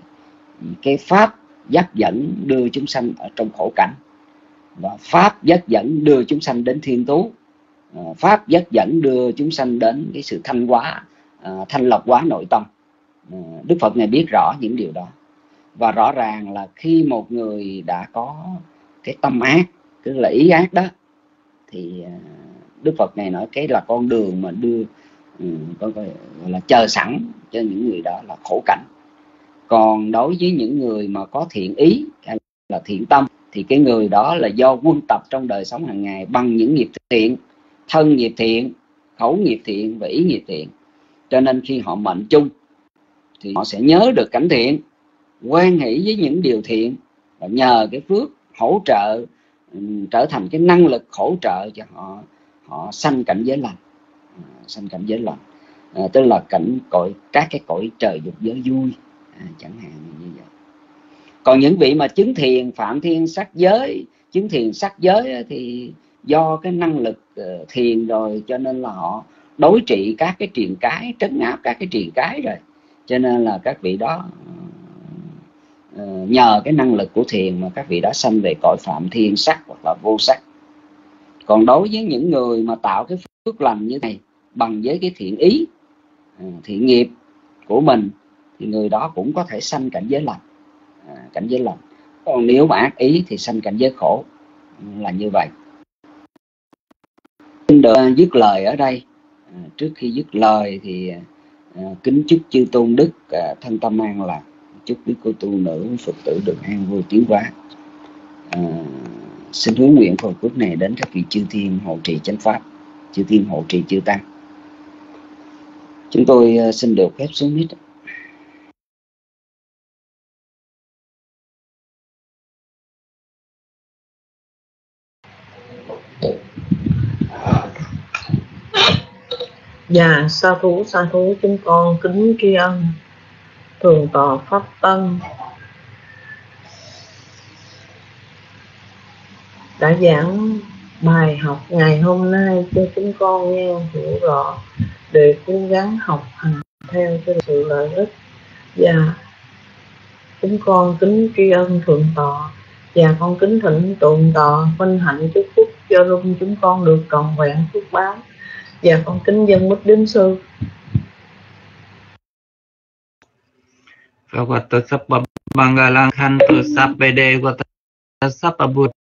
cái pháp dắt dẫn đưa chúng sanh ở trong khổ cảnh, và pháp dắt dẫn đưa chúng sanh đến thiên tú, pháp dắt dẫn đưa chúng sanh đến cái sự thanh lọc hóa nội tâm. Đức Phật Ngài biết rõ những điều đó. Và rõ ràng là khi một người đã có cái tâm ác, tức là ý ác đó, thì Đức Phật này nói cái là con đường mà đưa gọi là chờ sẵn cho những người đó là khổ cảnh. Còn đối với những người mà có thiện ý hay là thiện tâm thì cái người đó là do quân tập trong đời sống hàng ngày bằng những nghiệp thiện, thân nghiệp thiện, khẩu nghiệp thiện và ý nghiệp thiện. Cho nên khi họ mệnh chung thì họ sẽ nhớ được cảnh thiện, hoan hỷ với những điều thiện, và nhờ cái phước hỗ trợ trở thành cái năng lực hỗ trợ cho họ sanh cảnh giới lành, tức là các cái cõi trời dục giới vui, chẳng hạn như vậy. Còn những vị mà chứng thiền phạm thiên sắc giới, chứng thiền sắc giới thì do cái năng lực thiền rồi, cho nên là họ đối trị các cái triền cái, trấn áp các cái triền cái rồi, cho nên là các vị đó nhờ cái năng lực của thiền mà các vị đó sanh về cõi phạm thiên sắc hoặc là vô sắc. Còn đối với những người mà tạo cái phước lành như này bằng với cái thiện ý, thiện nghiệp của mình, thì người đó cũng có thể sanh cảnh giới lành. Còn nếu mà ác ý thì sanh cảnh giới khổ, là như vậy. Xin được dứt lời ở đây. trước khi dứt lời thì kính chúc chư tôn đức thân tâm an lạc, chúc quý cô tu nữ Phật tử được an vui tiến hóa. Xin hướng nguyện phần phước này đến các vị chư thiên hộ trì chánh pháp, chư thiên hộ trì chư tăng. Chúng tôi xin được phép xuống mic. Dạ, sa thú chúng con kính tri ân Thượng tọa Pháp Tân đã giảng bài học ngày hôm nay cho chúng con nghe hiểu rõ để cố gắng học hành theo cho sự lợi ích. Và chúng con kính tri ân Thượng tọa và con kính thỉnh Thượng tọa vinh hạnh chúc phúc cho luôn chúng con được trọn vẹn phước báo. Và con kính dân bích đến sư. Phật Sabba Bangalang Khantu Sappede Gota Sabba